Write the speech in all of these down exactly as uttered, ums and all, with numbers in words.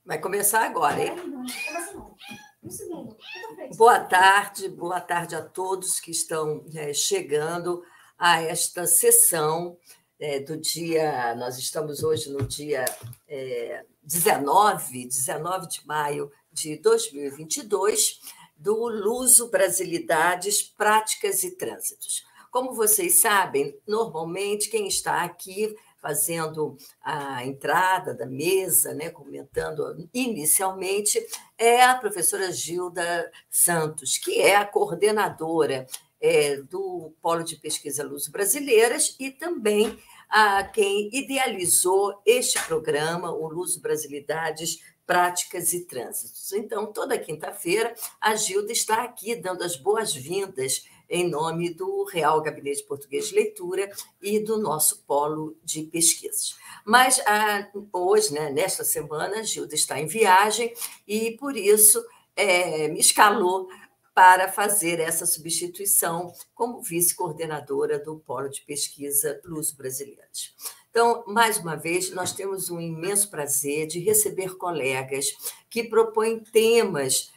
Vai começar agora, hein? Boa tarde, boa tarde a todos que estão é, chegando a esta sessão é, do dia. Nós estamos hoje no dia é, dezenove, dezenove de maio de dois mil e vinte e dois, do Luso Brasilidades, Práticas e Trânsitos. Como vocês sabem, normalmente quem está aqui fazendo a entrada da mesa, né, comentando inicialmente, é a professora Gilda Santos, que é a coordenadora é, do Polo de Pesquisa Luso-Brasileiras e também a quem idealizou este programa, o Luso Brasilidades, Práticas e Trânsitos. Então, toda quinta-feira, a Gilda está aqui dando as boas-vindas em nome do Real Gabinete Português de Leitura e do nosso polo de pesquisas. Mas ah, hoje, né, nesta semana, a Gilda está em viagem e, por isso, é, me escalou para fazer essa substituição como vice-coordenadora do Polo de Pesquisa Luso-Brasileiras. Então, mais uma vez, nós temos um imenso prazer de receber colegas que propõem temas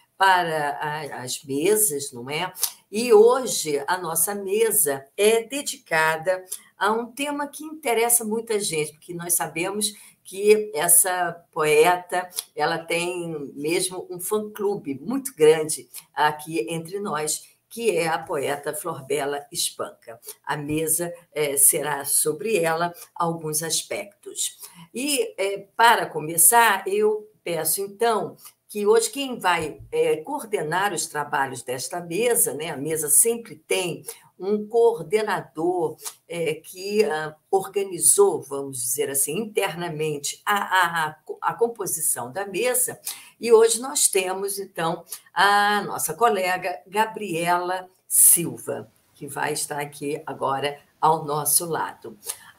para as mesas, não é? E hoje a nossa mesa é dedicada a um tema que interessa muita gente, porque nós sabemos que essa poeta ela tem mesmo um fã-clube muito grande aqui entre nós, que é a poeta Florbela Espanca. A mesa é, será sobre ela alguns aspectos. E, é, para começar, eu peço, então, que hoje quem vai é, coordenar os trabalhos desta mesa, né? A mesa sempre tem um coordenador é, que ah, organizou, vamos dizer assim, internamente a, a, a composição da mesa, e hoje nós temos, então, a nossa colega Gabriela Silva, que vai estar aqui agora ao nosso lado.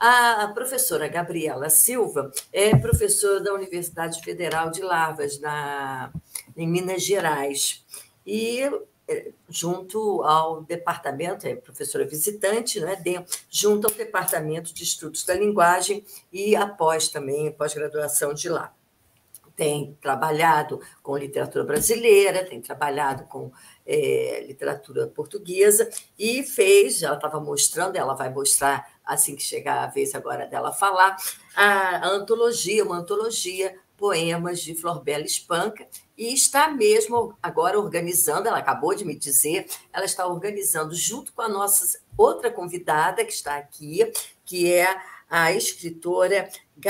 A professora Gabriela Silva é professora da Universidade Federal de Lavras, na, em Minas Gerais, e junto ao departamento, é professora visitante, né, junto ao Departamento de Estudos da Linguagem e após também pós-graduação de lá. Tem trabalhado com literatura brasileira, tem trabalhado com é, literatura portuguesa e fez, ela estava mostrando, ela vai mostrar assim que chegar a vez agora dela falar, a antologia, uma antologia, Poemas de Florbela Espanca, e está mesmo agora organizando, ela acabou de me dizer, ela está organizando junto com a nossa outra convidada que está aqui, que é a escritora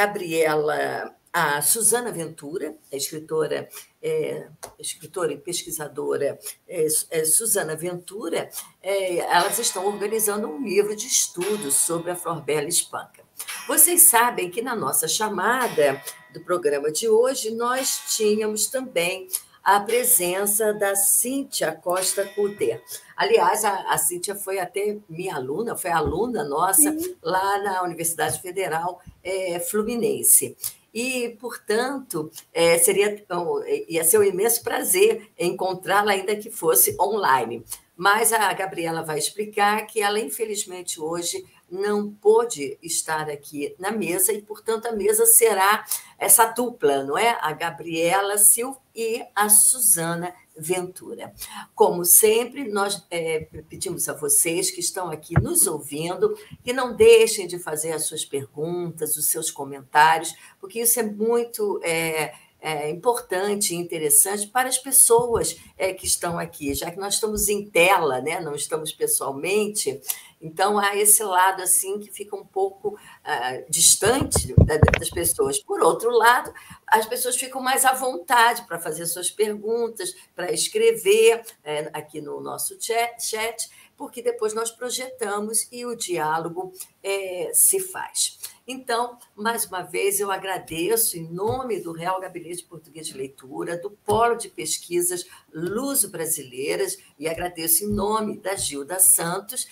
Gabriela A Suzana Ventura, a escritora, é, escritora e pesquisadora é, é, Suzana Ventura, é, elas estão organizando um livro de estudos sobre a Florbela Espanca. Vocês sabem que na nossa chamada do programa de hoje, nós tínhamos também a presença da Cíntia Costa Cuter. Aliás, a, a Cíntia foi até minha aluna, foi aluna nossa Sim. lá na Universidade Federal é, Fluminense. E, portanto, é, seria, ia ser um imenso prazer encontrá-la, ainda que fosse online. Mas a Gabriela vai explicar que ela, infelizmente, hoje não pôde estar aqui na mesa e, portanto, a mesa será essa dupla, não é? A Gabriela Silva e a Suzana Ventura. Como sempre, nós é, pedimos a vocês que estão aqui nos ouvindo que não deixem de fazer as suas perguntas, os seus comentários, porque isso é muito é, é, importante e interessante para as pessoas é, que estão aqui, já que nós estamos em tela, né? Não estamos pessoalmente. Então, há esse lado assim que fica um pouco uh, distante das pessoas. Por outro lado, as pessoas ficam mais à vontade para fazer suas perguntas, para escrever é, aqui no nosso chat, chat, porque depois nós projetamos e o diálogo é, se faz. Então, mais uma vez, eu agradeço em nome do Real Gabinete Português de Leitura, do Polo de Pesquisas Luso-Brasileiras, e agradeço em nome da Gilda Santos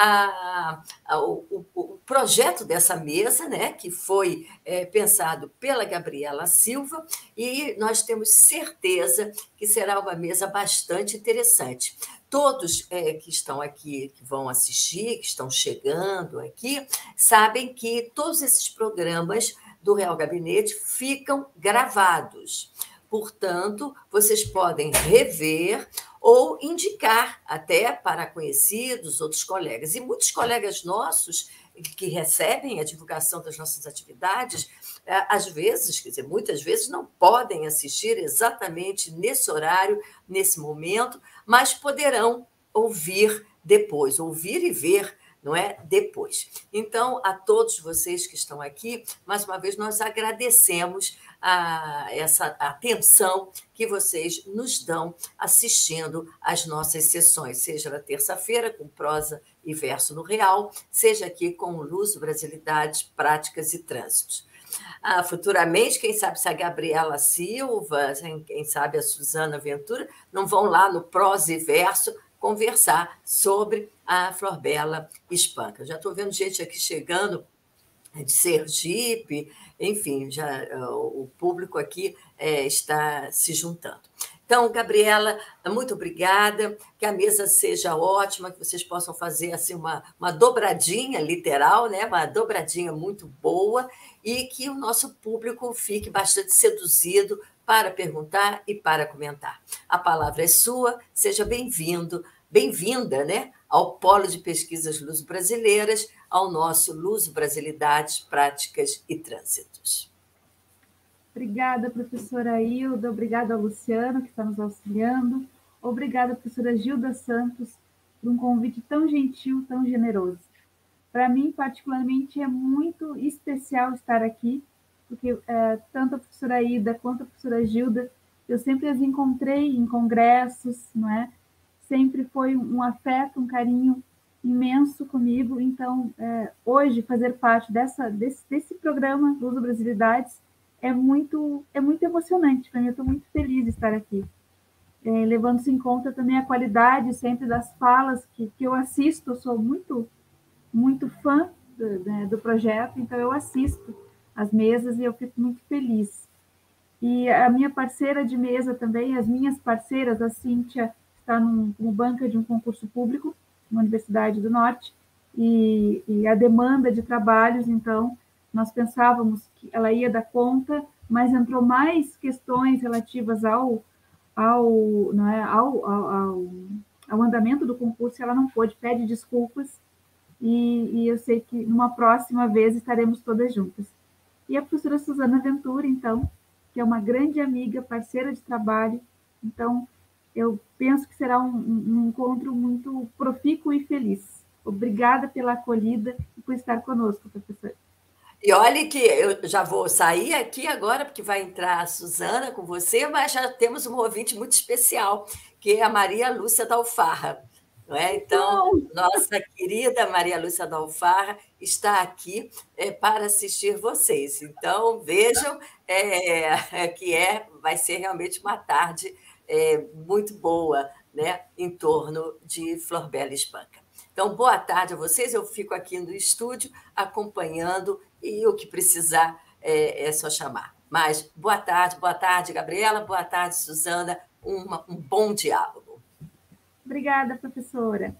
a, a, o, o projeto dessa mesa, né, que foi é, pensado pela Gabriela Silva, e nós temos certeza que será uma mesa bastante interessante. Todos é, que estão aqui, que vão assistir, que estão chegando aqui, sabem que todos esses programas do Real Gabinete ficam gravados, Portanto, vocês podem rever ou indicar até para conhecidos, outros colegas. E muitos colegas nossos que recebem a divulgação das nossas atividades, às vezes, quer dizer, muitas vezes não podem assistir exatamente nesse horário, nesse momento, mas poderão ouvir depois, ouvir e ver, não é? Depois. Então, a todos vocês que estão aqui, mais uma vez, nós agradecemos a essa atenção que vocês nos dão assistindo às nossas sessões, seja na terça-feira, com prosa e verso no real, seja aqui com Luso, Brasilidades, Práticas e Trânsitos. Ah, futuramente, quem sabe se a Gabriela Silva, quem sabe a Suzana Ventura, não vão lá no prosa e verso conversar sobre a Florbela Espanca. Já estou vendo gente aqui chegando de Sergipe, enfim, já o público aqui é, está se juntando. Então, Gabriela, muito obrigada, que a mesa seja ótima, que vocês possam fazer assim, uma, uma dobradinha literal, né? Uma dobradinha muito boa, e que o nosso público fique bastante seduzido para perguntar e para comentar. A palavra é sua, seja bem-vindo, bem-vinda, né, ao Polo de Pesquisas Luso-Brasileiras, ao nosso Luso-Brasilidades, Práticas e Trânsitos. Obrigada, professora Hilda, obrigada ao Luciano, que está nos auxiliando, obrigada, professora Gilda Santos, por um convite tão gentil, tão generoso. Para mim, particularmente, é muito especial estar aqui, porque é, tanto a professora Hilda quanto a professora Gilda, eu sempre as encontrei em congressos, não é? Sempre foi um afeto, um carinho imenso comigo. Então, é, hoje, fazer parte dessa, desse, desse programa Luso Brasilidades é muito, é muito emocionante para mim. Eu estou muito feliz de estar aqui. É, levando-se em conta também a qualidade sempre das falas que, que eu assisto. Eu sou muito, muito fã do, né, do projeto, então eu assisto as mesas e eu fico muito feliz. E a minha parceira de mesa também, as minhas parceiras, a Cíntia, está num, como banca de um concurso público na Universidade do Norte, e, e a demanda de trabalhos, então, nós pensávamos que ela ia dar conta, mas entrou mais questões relativas ao, ao, não é, ao, ao, ao, ao andamento do concurso, e ela não pôde, pede desculpas, e, e eu sei que numa próxima vez estaremos todas juntas. E a professora Suzana Ventura, então, que é uma grande amiga, parceira de trabalho, então, eu penso que será um, um encontro muito profícuo e feliz. Obrigada pela acolhida e por estar conosco, professora. E olha que eu já vou sair aqui agora, porque vai entrar a Suzana com você, mas já temos um ouvinte muito especial, que é a Maria Lúcia da Alfarra. Não é? Então, nossa querida Maria Lúcia da Alfarra está aqui é, para assistir vocês. Então, vejam é, que é, vai ser realmente uma tarde é, muito boa, né, em torno de Florbela Espanca. Então, boa tarde a vocês. Eu fico aqui no estúdio acompanhando e o que precisar é, é só chamar. Mas boa tarde, boa tarde, Gabriela, boa tarde, Suzana. Uma, um bom diálogo. Obrigada, professora.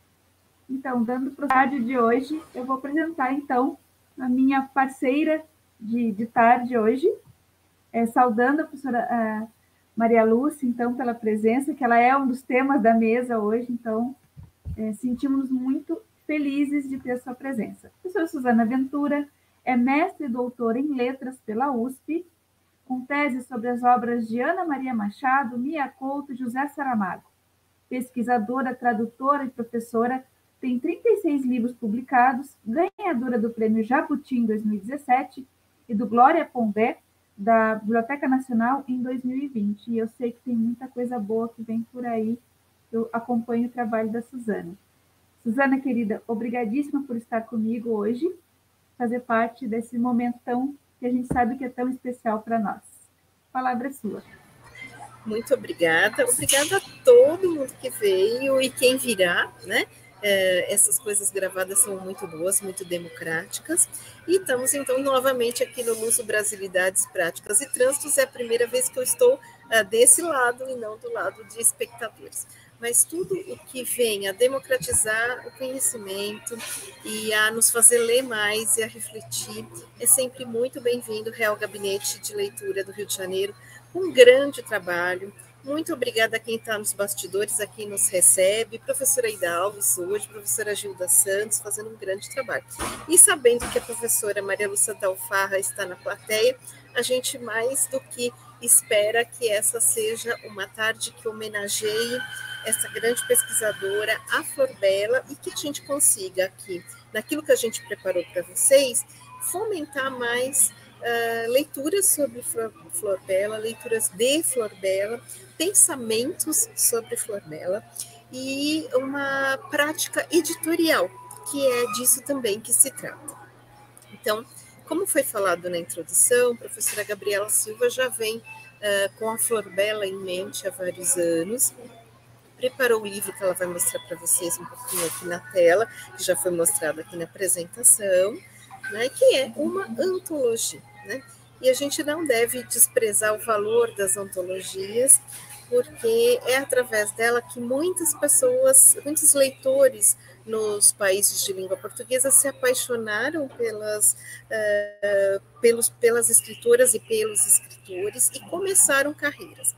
Então, dando para o tarde de hoje, eu vou apresentar, então, a minha parceira de, de tarde hoje, é, saudando a professora a Maria Lúcia, então, pela presença, que ela é um dos temas da mesa hoje, então, é, sentimos muito felizes de ter sua presença. A professora Suzana Ventura é mestre e doutora em letras pela U S P, com tese sobre as obras de Ana Maria Machado, Mia Couto e José Saramago. Pesquisadora, tradutora e professora, tem trinta e seis livros publicados, ganhadora do Prêmio Jabuti em dois mil e dezessete e do Glória Pondé, da Biblioteca Nacional, em dois mil e vinte. E eu sei que tem muita coisa boa que vem por aí. Eu acompanho o trabalho da Suzana. Suzana, querida, obrigadíssima por estar comigo hoje, fazer parte desse momento tão, que a gente sabe que é tão especial para nós. A palavra é sua. Muito obrigada, obrigada a todo mundo que veio e quem virá, né? É, essas coisas gravadas são muito boas, muito democráticas, e estamos então novamente aqui no Luso Brasilidades, Práticas e Trânsitos. É a primeira vez que eu estou uh, desse lado e não do lado de espectadores. Mas tudo o que vem a democratizar o conhecimento e a nos fazer ler mais e a refletir é sempre muito bem-vindo. Real Gabinete de Leitura do Rio de Janeiro um grande trabalho. Muito obrigada a quem está nos bastidores, a quem nos recebe, professora Ida Alves hoje, professora Gilda Santos, fazendo um grande trabalho. E sabendo que a professora Maria Lúcia Dalfarra está na plateia, a gente mais do que espera que essa seja uma tarde que homenageie essa grande pesquisadora, a Flor Bela, e que a gente consiga aqui, naquilo que a gente preparou para vocês, fomentar mais uh, leituras sobre Flor, Flor Bela, leituras de Flor Bela, pensamentos sobre Flor Bela e uma prática editorial, que é disso também que se trata. Então, como foi falado na introdução, a professora Gabriela Silva já vem uh, com a Flor Bela em mente há vários anos, preparou o livro que ela vai mostrar para vocês um pouquinho aqui na tela, que já foi mostrado aqui na apresentação, né, que é uma antologia, né? E a gente não deve desprezar o valor das antologias, porque é através dela que muitas pessoas, muitos leitores nos países de língua portuguesa se apaixonaram pelas, uh, pelos, pelas escritoras e pelos escritores e começaram carreiras.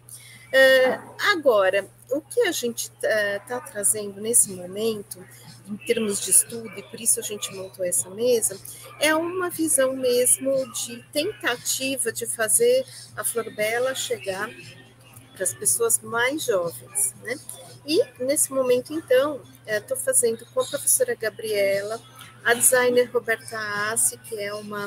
Uh, agora, o que a gente está uh, trazendo nesse momento, em termos de estudo, e por isso a gente montou essa mesa, é uma visão mesmo de tentativa de fazer a Flor Bela chegar para as pessoas mais jovens, né? E, nesse momento, então, estou fazendo com a professora Gabriela, a designer Roberta Assi, que é uma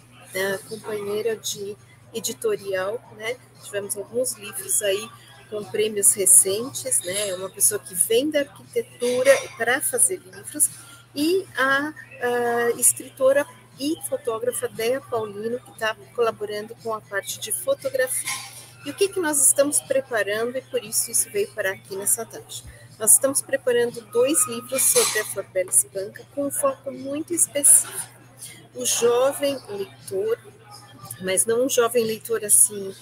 uh, companheira de editorial, né? Tivemos alguns livros aí com prêmios recentes, né? É uma pessoa que vem da arquitetura para fazer livros, e a, a escritora e fotógrafa Déia Paulino, que está colaborando com a parte de fotografia. E o que, que nós estamos preparando, e por isso isso veio para aqui nessa tarde? Nós estamos preparando dois livros sobre a Flor Bela Espanca, com um foco muito específico. O jovem leitor, mas não um jovem leitor assim,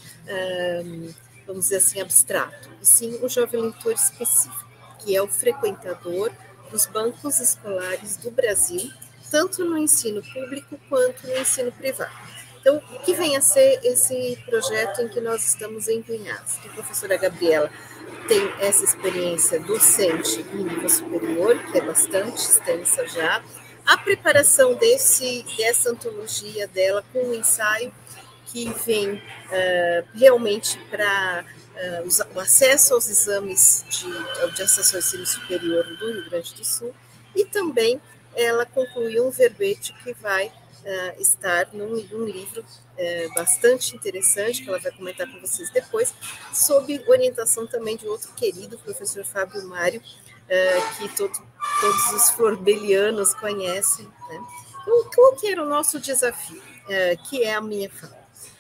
um, vamos dizer assim, abstrato, e sim um jovem leitor específico, que é o frequentador dos bancos escolares do Brasil, tanto no ensino público quanto no ensino privado. Então, o que vem a ser esse projeto em que nós estamos empenhados? A professora Gabriela tem essa experiência docente em nível superior, que é bastante extensa já. A preparação desse, dessa antologia dela com um ensaio que vem uh, realmente para uh, o acesso aos exames de, de acesso ao ensino superior do Rio Grande do Sul, e também ela concluiu um verbete que vai Uh, estar num, num livro uh, bastante interessante, que ela vai comentar com vocês depois, sob orientação também de outro querido professor Fábio Mário, uh, que todo, todos os florbelianos conhecem, né? Então, qual que era o nosso desafio, uh, que é a minha fala?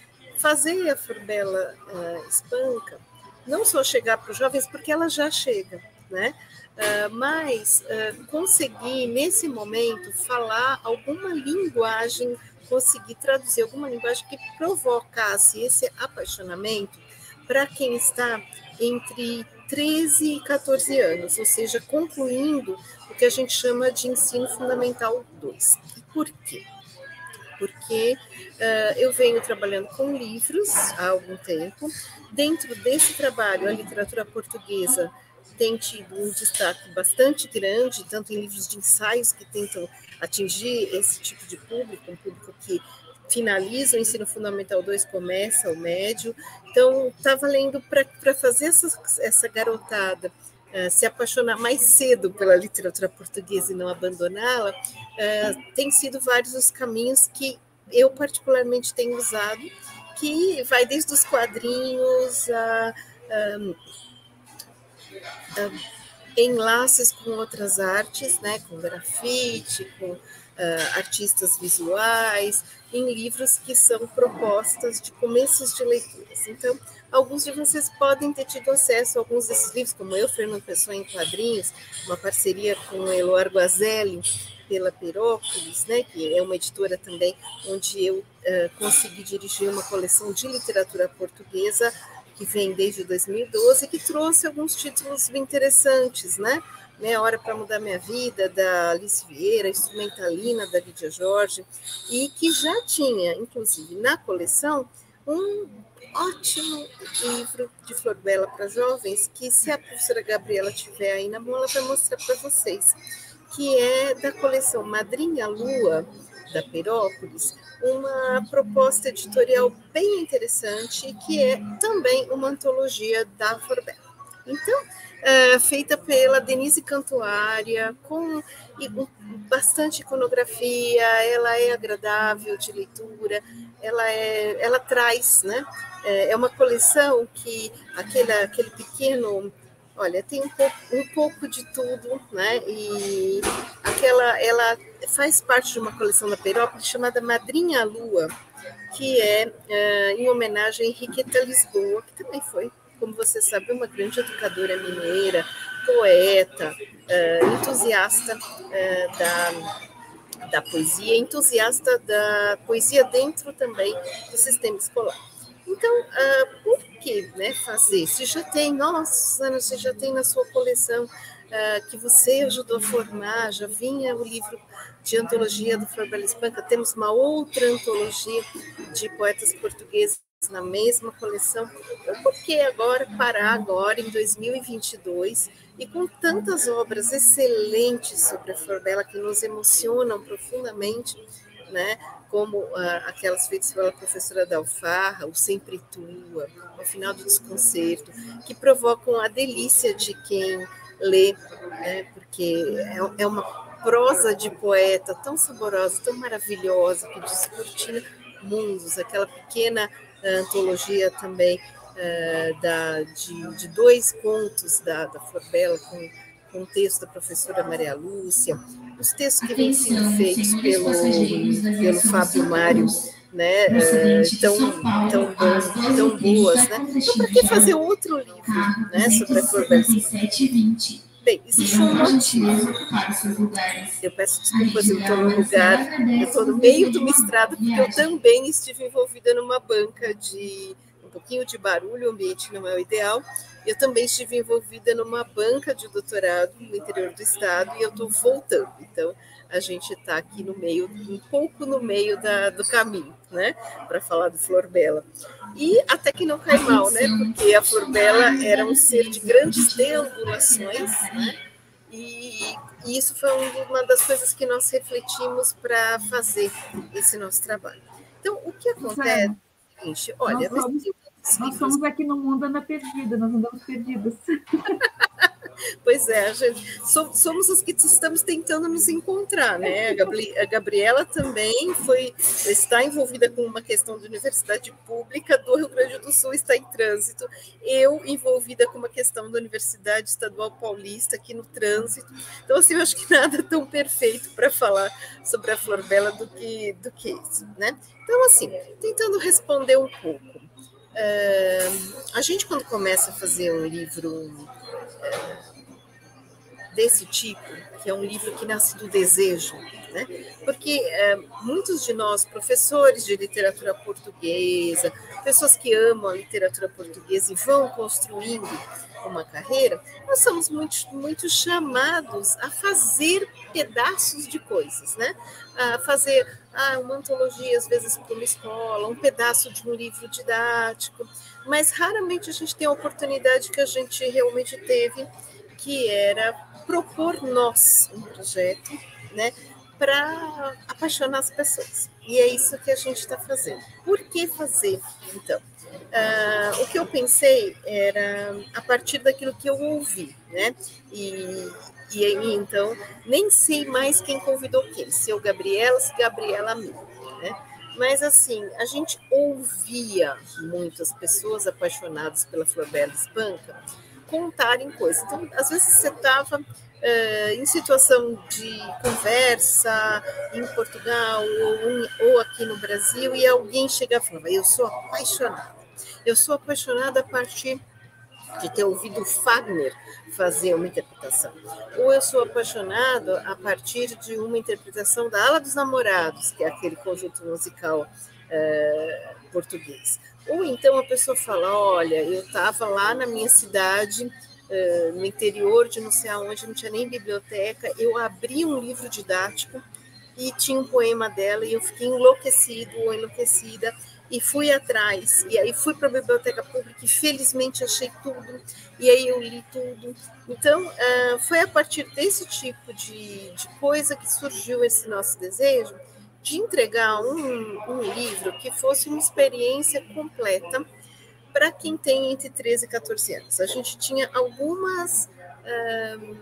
Fazer a Flor Bela uh, Espanca, não só chegar para os jovens, porque ela já chega, né? Uh, mas uh, conseguir, nesse momento, falar alguma linguagem, conseguir traduzir alguma linguagem que provocasse esse apaixonamento para quem está entre treze e quatorze anos, ou seja, concluindo o que a gente chama de ensino fundamental dois. E por quê? Porque uh, eu venho trabalhando com livros há algum tempo. Dentro desse trabalho, a literatura portuguesa tem tido um destaque bastante grande, tanto em livros de ensaios que tentam atingir esse tipo de público, um público que finaliza o ensino fundamental dois, começa o médio. Então, está valendo para fazer essa, essa garotada uh, se apaixonar mais cedo pela literatura portuguesa e não abandoná-la, uh, tem sido vários os caminhos que eu particularmente tenho usado, que vai desde os quadrinhos a... Um, Uh, enlaces com outras artes, né, com grafite, com uh, artistas visuais, em livros que são propostas de começos de leituras. Então, alguns de vocês podem ter tido acesso a alguns desses livros, como eu, Fernando Pessoa em Quadrinhos, uma parceria com o Eloar Guazelli, pela Perópolis, né, que é uma editora também, onde eu uh, consegui dirigir uma coleção de literatura portuguesa que vem desde dois mil e doze, que trouxe alguns títulos interessantes, né? Meia Hora para Mudar Minha Vida, da Alice Vieira, Instrumentalina, da Lídia Jorge, e que já tinha, inclusive, na coleção, um ótimo livro de Flor Bela para jovens, que se a professora Gabriela tiver aí na mão, ela vai mostrar para vocês, que é da coleção Madrinha Lua, da Perópolis, uma proposta editorial bem interessante, que é também uma antologia da Flor Bela. Então, é, feita pela Denise Cantuária, com bastante iconografia, ela é agradável de leitura, ela, é, ela traz, né? É uma coleção que aquele, aquele pequeno, olha, tem um pouco, um pouco de tudo, né? E aquela, ela faz parte de uma coleção da Perópolis chamada Madrinha Lua, que é, é em homenagem a Henriqueta Lisboa, que também foi, como você sabe, uma grande educadora mineira, poeta, uh, entusiasta uh, da, da poesia, entusiasta da poesia dentro também do sistema escolar. Então, uh, por que, né, fazer? Se já tem, nossa, Ana, você já tem na sua coleção uh, que você ajudou a formar, já vinha o livro de antologia do Flor Bela Espanca, temos uma outra antologia de poetas portugueses na mesma coleção. Então, por que agora parar agora em dois mil e vinte e dois e com tantas obras excelentes sobre a Flor Bela que nos emocionam profundamente, né? Como uh, aquelas feitas pela professora Dalfarra, o Sempre Tua, o Final do Desconcerto, que provocam a delícia de quem lê, né? Porque é, é uma prosa de poeta tão saborosa, tão maravilhosa, que descortina mundos, aquela pequena antologia também uh, da, de, de dois contos da, da Flor Bela, com, com o texto da professora Maria Lúcia, os textos que vêm sendo feitos pelo, pelo Fábio Mário, né, uh, tão, tão, bom, tão boas, né? Então, para que fazer outro livro, né, sobre a Flor Bela? Bem, existe um motivo. Eu peço desculpas, eu estou no lugar, eu estou no meio do mestrado, porque eu também estive envolvida numa banca de um pouquinho de barulho, o ambiente não é o ideal. Eu também estive envolvida numa banca de doutorado no interior do estado e eu estou voltando. Então, a gente está aqui no meio, um pouco no meio da, do caminho, né, para falar do Flor Bela. E até que não cai mal, né, porque a Flor Bela era um ser de grandes deambulações, né, e, e isso foi uma das coisas que nós refletimos para fazer esse nosso trabalho. Então, o que acontece é o seguinte, olha... Nós somos, nós somos aqui no mundo Ana Perdida, nós andamos perdidos. Pois é, a gente, somos os que estamos tentando nos encontrar, né? A Gabriela também foi, está envolvida com uma questão de universidade pública do Rio Grande do Sul, está em trânsito. Eu envolvida com uma questão da Universidade Estadual Paulista aqui no trânsito. Então, assim, eu acho que nada tão perfeito para falar sobre a Flor Bela do que, do que isso, né? Então, assim, tentando responder um pouco. Uh, a gente, quando começa a fazer um livro... Uh, desse tipo, que é um livro que nasce do desejo, né? Porque é, muitos de nós, professores de literatura portuguesa, pessoas que amam a literatura portuguesa e vão construindo uma carreira, nós somos muito, muito chamados a fazer pedaços de coisas, né? A fazer ah, uma antologia, às vezes, para uma escola, um pedaço de um livro didático, mas raramente a gente tem a oportunidade que a gente realmente teve, que era propor nós um projeto, né, para apaixonar as pessoas. E é isso que a gente está fazendo. Por que fazer, então? Uh, o que eu pensei era a partir daquilo que eu ouvi, né? E, e aí, então, nem sei mais quem convidou quem, se eu Gabriela, se Gabriela a mim, né? Mas, assim, a gente ouvia muitas pessoas apaixonadas pela Flor Bela Espanca contarem coisas. Então, às vezes você estava uh, em situação de conversa em Portugal ou, ou aqui no Brasil e alguém chegava e falava, eu sou apaixonada. Eu sou apaixonada a partir de ter ouvido o Fagner fazer uma interpretação. Ou eu sou apaixonada a partir de uma interpretação da Ala dos Namorados, que é aquele conjunto musical uh, português. Ou então a pessoa fala, olha, eu estava lá na minha cidade, uh, no interior de não sei aonde, não tinha nem biblioteca, eu abri um livro didático e tinha um poema dela e eu fiquei enlouquecido ou enlouquecida e fui atrás, e aí fui para a biblioteca pública e felizmente achei tudo, e aí eu li tudo. Então, uh, foi a partir desse tipo de, de coisa que surgiu esse nosso desejo de entregar um, um livro que fosse uma experiência completa para quem tem entre treze e quatorze anos. A gente tinha algumas, uh,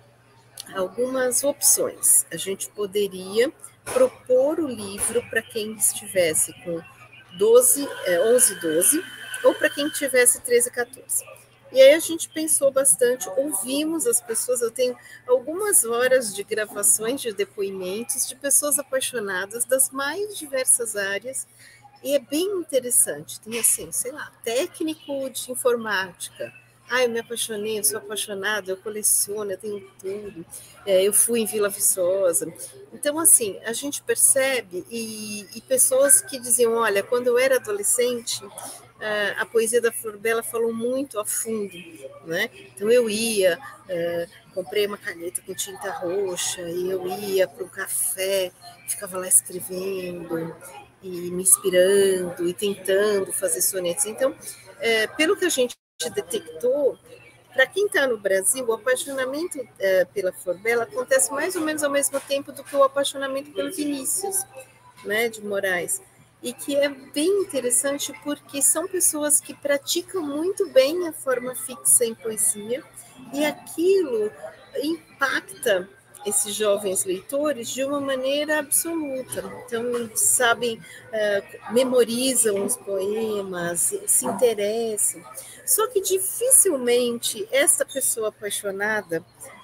algumas opções. A gente poderia propor o livro para quem estivesse com doze, onze, doze, ou para quem tivesse treze, quatorze. E aí a gente pensou bastante, ouvimos as pessoas, eu tenho algumas horas de gravações de depoimentos de pessoas apaixonadas das mais diversas áreas, e é bem interessante. Tem assim, sei lá, técnico de informática. Ah, eu me apaixonei, eu sou apaixonada, eu coleciono, eu tenho tudo. É, eu fui em Vila Viçosa. Então, assim, a gente percebe, e, e pessoas que diziam, olha, quando eu era adolescente, a poesia da Flor Bela falou muito a fundo, né? Então, eu ia, uh, comprei uma caneta com tinta roxa, e eu ia para um café, ficava lá escrevendo, e me inspirando, e tentando fazer sonetos. Então, é, pelo que a gente detectou, para quem está no Brasil, o apaixonamento uh, pela Flor Bela acontece mais ou menos ao mesmo tempo do que o apaixonamento pelo Vinícius, né, de Moraes, e que é bem interessante porque são pessoas que praticam muito bem a forma fixa em poesia, e aquilo impacta esses jovens leitores de uma maneira absoluta. Então, sabem, uh, memorizam os poemas, se interessam. Só que dificilmente essa pessoa apaixonada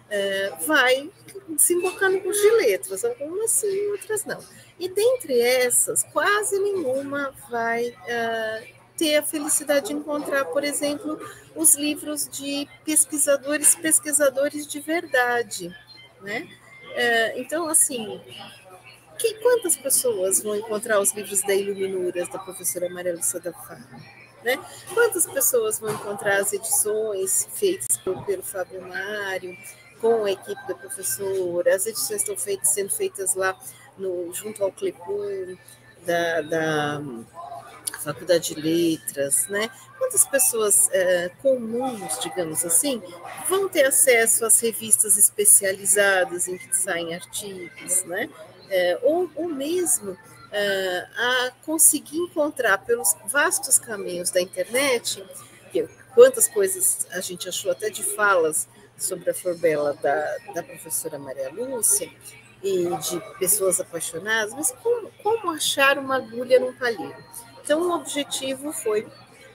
uh, vai desembocar no curso de letras, algumas sim, outras não. E dentre essas, quase nenhuma vai uh, ter a felicidade de encontrar, por exemplo, os livros de pesquisadores, pesquisadores de verdade, né? Uh, então, assim, que, quantas pessoas vão encontrar os livros da Iluminuras, da professora Maria Lúcia da Fá? Né? Quantas pessoas vão encontrar as edições feitas pelo, pelo Fábio Mário, com a equipe da professora? As edições estão feitas, sendo feitas lá no, junto ao Clepur, da, da Faculdade de Letras, né? Quantas pessoas é, comuns, digamos assim, vão ter acesso às revistas especializadas em que saem artigos, né? É, ou, ou mesmo é, a conseguir encontrar pelos vastos caminhos da internet, que, quantas coisas a gente achou até de falas sobre a Flor Bela da, da professora Maria Lúcia, e de pessoas apaixonadas, mas como, como achar uma agulha num palheiro? Então, o objetivo foi,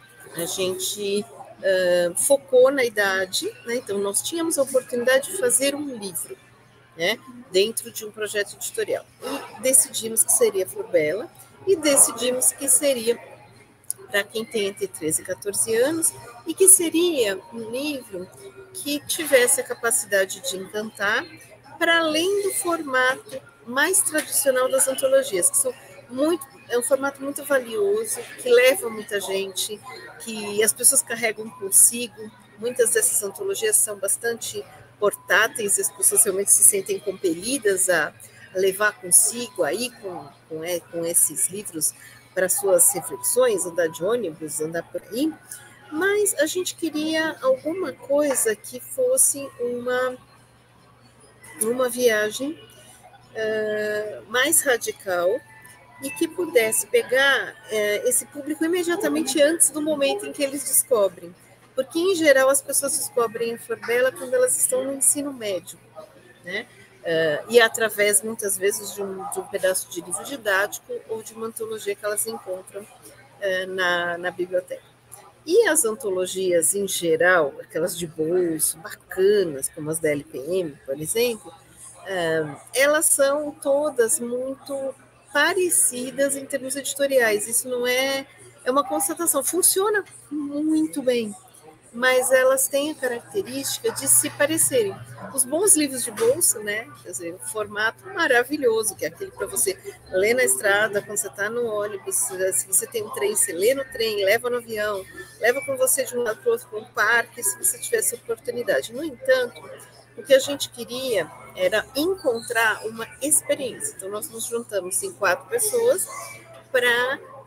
a gente uh, focou na idade, né? Então, nós tínhamos a oportunidade de fazer um livro, né? Dentro de um projeto editorial. E decidimos que seria Flor Bela, e decidimos que seria para quem tem entre treze e quatorze anos, e que seria um livro que tivesse a capacidade de encantar, para além do formato mais tradicional das antologias, que são muito, é um formato muito valioso, que leva muita gente, que as pessoas carregam consigo. Muitas dessas antologias são bastante portáteis, as pessoas realmente se sentem compelidas a levar consigo, aí com, com, é, com esses livros, para suas reflexões, andar de ônibus, andar por aí. Mas a gente queria alguma coisa que fosse uma, uma viagem uh, mais radical, e que pudesse pegar uh, esse público imediatamente antes do momento em que eles descobrem. Porque, em geral, as pessoas descobrem a Flor Bela quando elas estão no ensino médio, né? Uh, e através, muitas vezes, de um, de um pedaço de livro didático ou de uma antologia que elas encontram uh, na, na biblioteca. E as antologias, em geral, aquelas de bolso, bacanas, como as da L P M, por exemplo, uh, elas são todas muito parecidas em termos editoriais. Isso não é, é uma constatação, funciona muito bem, mas elas têm a característica de se parecerem. Os bons livros de bolso, né? Quer dizer, o formato maravilhoso, que é aquele para você ler na estrada, quando você está no ônibus, se você tem um trem, você lê no trem, leva no avião, leva com você de um lado para o outro para um parque, se você tivesse oportunidade. No entanto, o que a gente queria era encontrar uma experiência. Então, nós nos juntamos em quatro pessoas para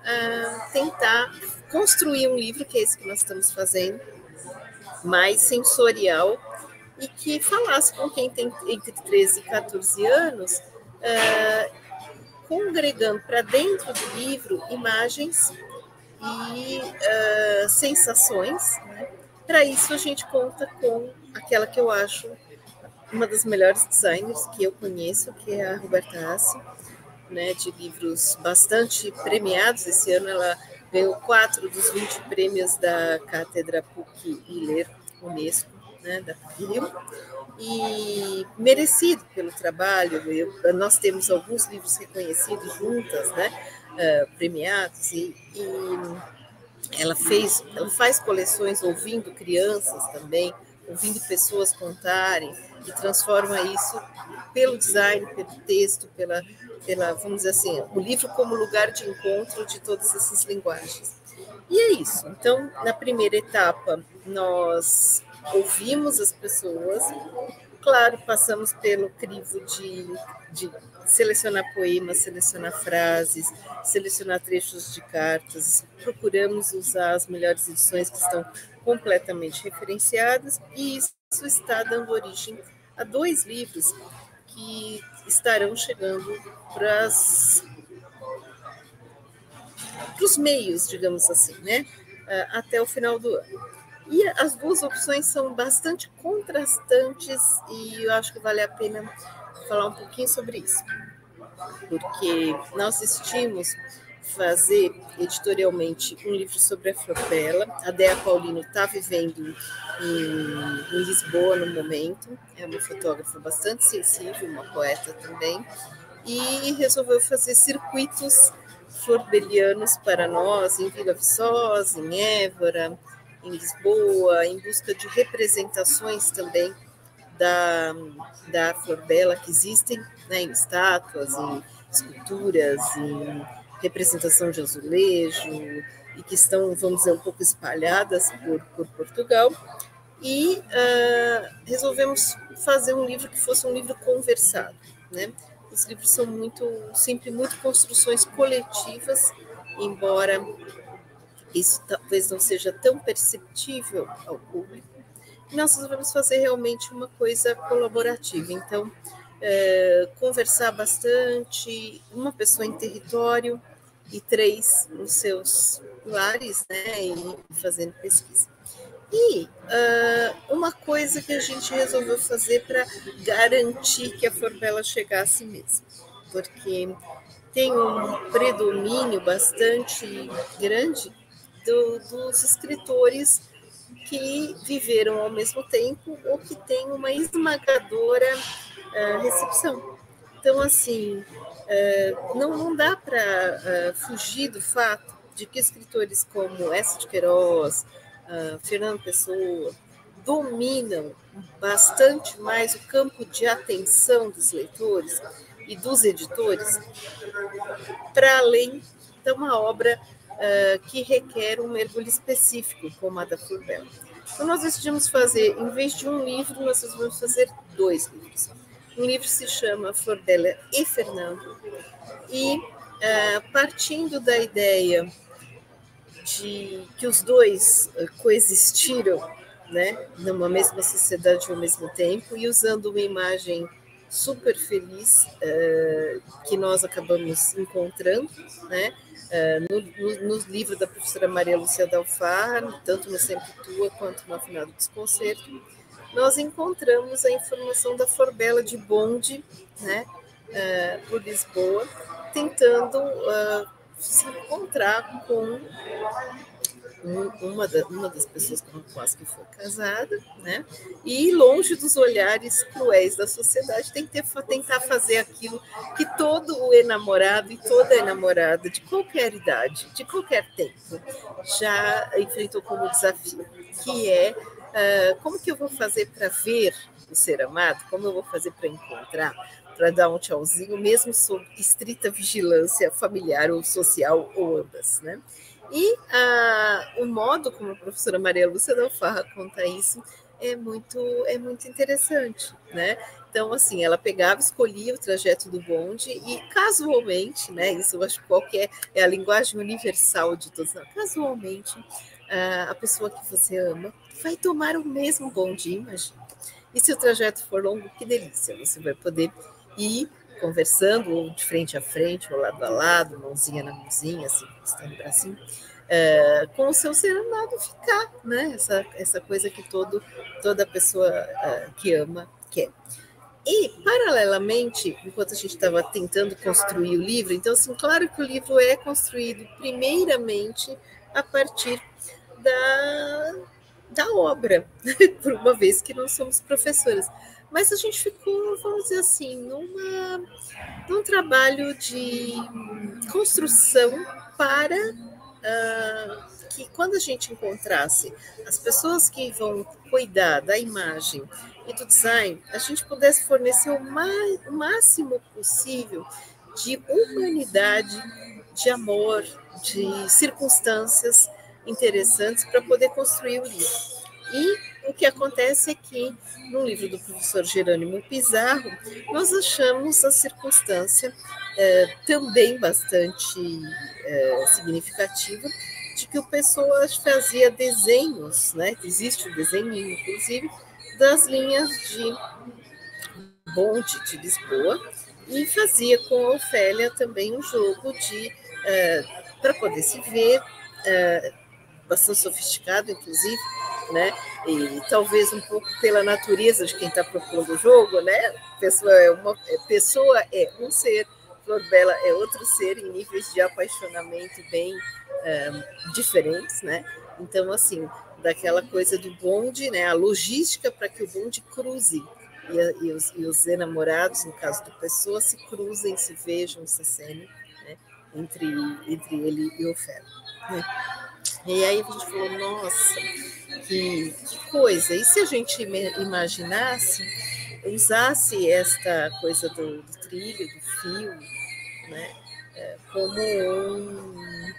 uh, tentar construir um livro, que é esse que nós estamos fazendo, mais sensorial, e que falasse com quem tem entre treze e quatorze anos, uh, congregando para dentro do livro imagens e uh, sensações, né? Para isso a gente conta com aquela que eu acho uma das melhores designers que eu conheço, que é a Roberta Assi, né, de livros bastante premiados. Esse ano ela ganhou quatro dos vinte prêmios da Cátedra P U C-Miller Unesco, né, da Rio, e merecido pelo trabalho. Eu, nós temos alguns livros reconhecidos juntas, né, uh, premiados, e, e ela fez, ela faz coleções ouvindo crianças também, ouvindo pessoas contarem, e transforma isso pelo design, pelo texto, pela, pela, vamos dizer assim, o livro como lugar de encontro de todas essas linguagens. E é isso. Então, na primeira etapa, nós ouvimos as pessoas, claro, passamos pelo crivo de, de selecionar poemas, selecionar frases, selecionar trechos de cartas, procuramos usar as melhores edições que estão completamente referenciadas, e isso está dando origem a dois livros que estarão chegando para os meios, digamos assim, né? Até o final do ano. E as duas opções são bastante contrastantes, e eu acho que vale a pena falar um pouquinho sobre isso, porque nós decidimos fazer editorialmente um livro sobre a Flor Bela. A Dea Paulino está vivendo em, em Lisboa no momento, é uma fotógrafa bastante sensível, uma poeta também, e resolveu fazer circuitos florbelianos para nós em Vila Viçosa, em Évora, em Lisboa, em busca de representações também da, da Flor Bela que existem, né, em estátuas, em esculturas, em representação de azulejo, e que estão, vamos dizer, um pouco espalhadas por, por Portugal. E uh, resolvemos fazer um livro que fosse um livro conversado, né? Os livros são muito, sempre muito construções coletivas, embora isso talvez não seja tão perceptível ao público. E nós resolvemos fazer realmente uma coisa colaborativa. Então, é, conversar bastante, uma pessoa em território e três nos seus lares, né, e fazendo pesquisa. E uh, uma coisa que a gente resolveu fazer para garantir que a Flor Bela chegasse mesmo, porque tem um predomínio bastante grande do, dos escritores que viveram ao mesmo tempo ou que têm uma esmagadora uh, recepção. Então, assim, uh, não, não dá para uh, fugir do fato de que escritores como Eça de Queiroz, uh, Fernando Pessoa, dominam bastante mais o campo de atenção dos leitores e dos editores, para além de uma obra uh, que requer um mergulho específico, como a da Flor Bela. Então, nós decidimos fazer, em vez de um livro, nós vamos fazer dois livros. Um livro se chama Flor Bela e Fernando, e uh, partindo da ideia de que os dois uh, coexistiram, né, numa mesma sociedade ao mesmo tempo, e usando uma imagem super feliz uh, que nós acabamos encontrando, né, uh, no, no, no livro da professora Maria Lúcia Dalfarra, tanto no Sempre Tua quanto no Afinado Desconcerto, nós encontramos a informação da Flor Bela de bonde, né, uh, por Lisboa, tentando uh, se encontrar com uma, da, uma das pessoas com as que foi casada, né? E longe dos olhares cruéis da sociedade, tem que ter, tentar fazer aquilo que todo o enamorado e toda enamorada de qualquer idade, de qualquer tempo, já enfrentou como desafio, que é uh, como que eu vou fazer para ver o ser amado, como eu vou fazer para encontrar, para dar um tchauzinho, mesmo sob estrita vigilância familiar ou social, ou ambas, né? E ah, o modo como a professora Maria Lúcia Dalfarra conta isso é muito, é muito interessante, né? Então, assim, ela pegava, escolhia o trajeto do bonde e, casualmente, né, isso eu acho que qualquer, é a linguagem universal de todos, não, casualmente, a pessoa que você ama vai tomar o mesmo bonde, imagina. E se o trajeto for longo, que delícia, você vai poder ir conversando, ou de frente a frente, ou lado a lado, mãozinha na mãozinha, assim, estando o bracinho, é, com o seu ser amado ficar, né? Essa, essa coisa que todo, toda pessoa é, que ama quer. E, paralelamente, enquanto a gente estava tentando construir o livro, então, assim, claro que o livro é construído primeiramente a partir da, da obra, por uma vez que não somos professoras. Mas a gente ficou, vamos dizer assim, numa, num trabalho de construção para uh, que, quando a gente encontrasse as pessoas que vão cuidar da imagem e do design, a gente pudesse fornecer o, mais, o máximo possível de humanidade, de amor, de circunstâncias interessantes para poder construir o livro. E o que acontece é que, no livro do professor Jerônimo Pizarro, nós achamos a circunstância é, também bastante é, significativa de que o Pessoa fazia desenhos, né? Existe o desenho, inclusive, das linhas de bonde de Lisboa, e fazia com a Ofélia também um jogo de é, para poder se ver, é, bastante sofisticado, inclusive, né? E talvez um pouco pela natureza de quem está propondo o jogo, né? Pessoa é uma pessoa é um ser, Flor Bela é outro ser, em níveis de apaixonamento bem um, diferentes, né? Então, assim, daquela coisa do bonde, né? A logística para que o bonde cruze e, e, os, e os enamorados, no caso do Pessoa, se cruzem, se vejam, se acenem, né? entre, entre ele e Ofélia, né? E aí a gente falou, nossa, que, que coisa. E se a gente imaginasse, usasse esta coisa do, do trilho, do fio, né, como um,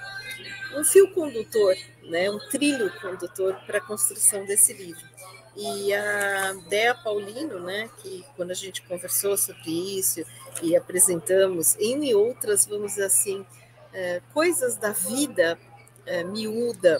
um fio condutor, né, um trilho condutor para a construção desse livro. E a Dea Paulino, né, que quando a gente conversou sobre isso e apresentamos, em outras, vamos dizer assim, é, coisas da vida é, miúda,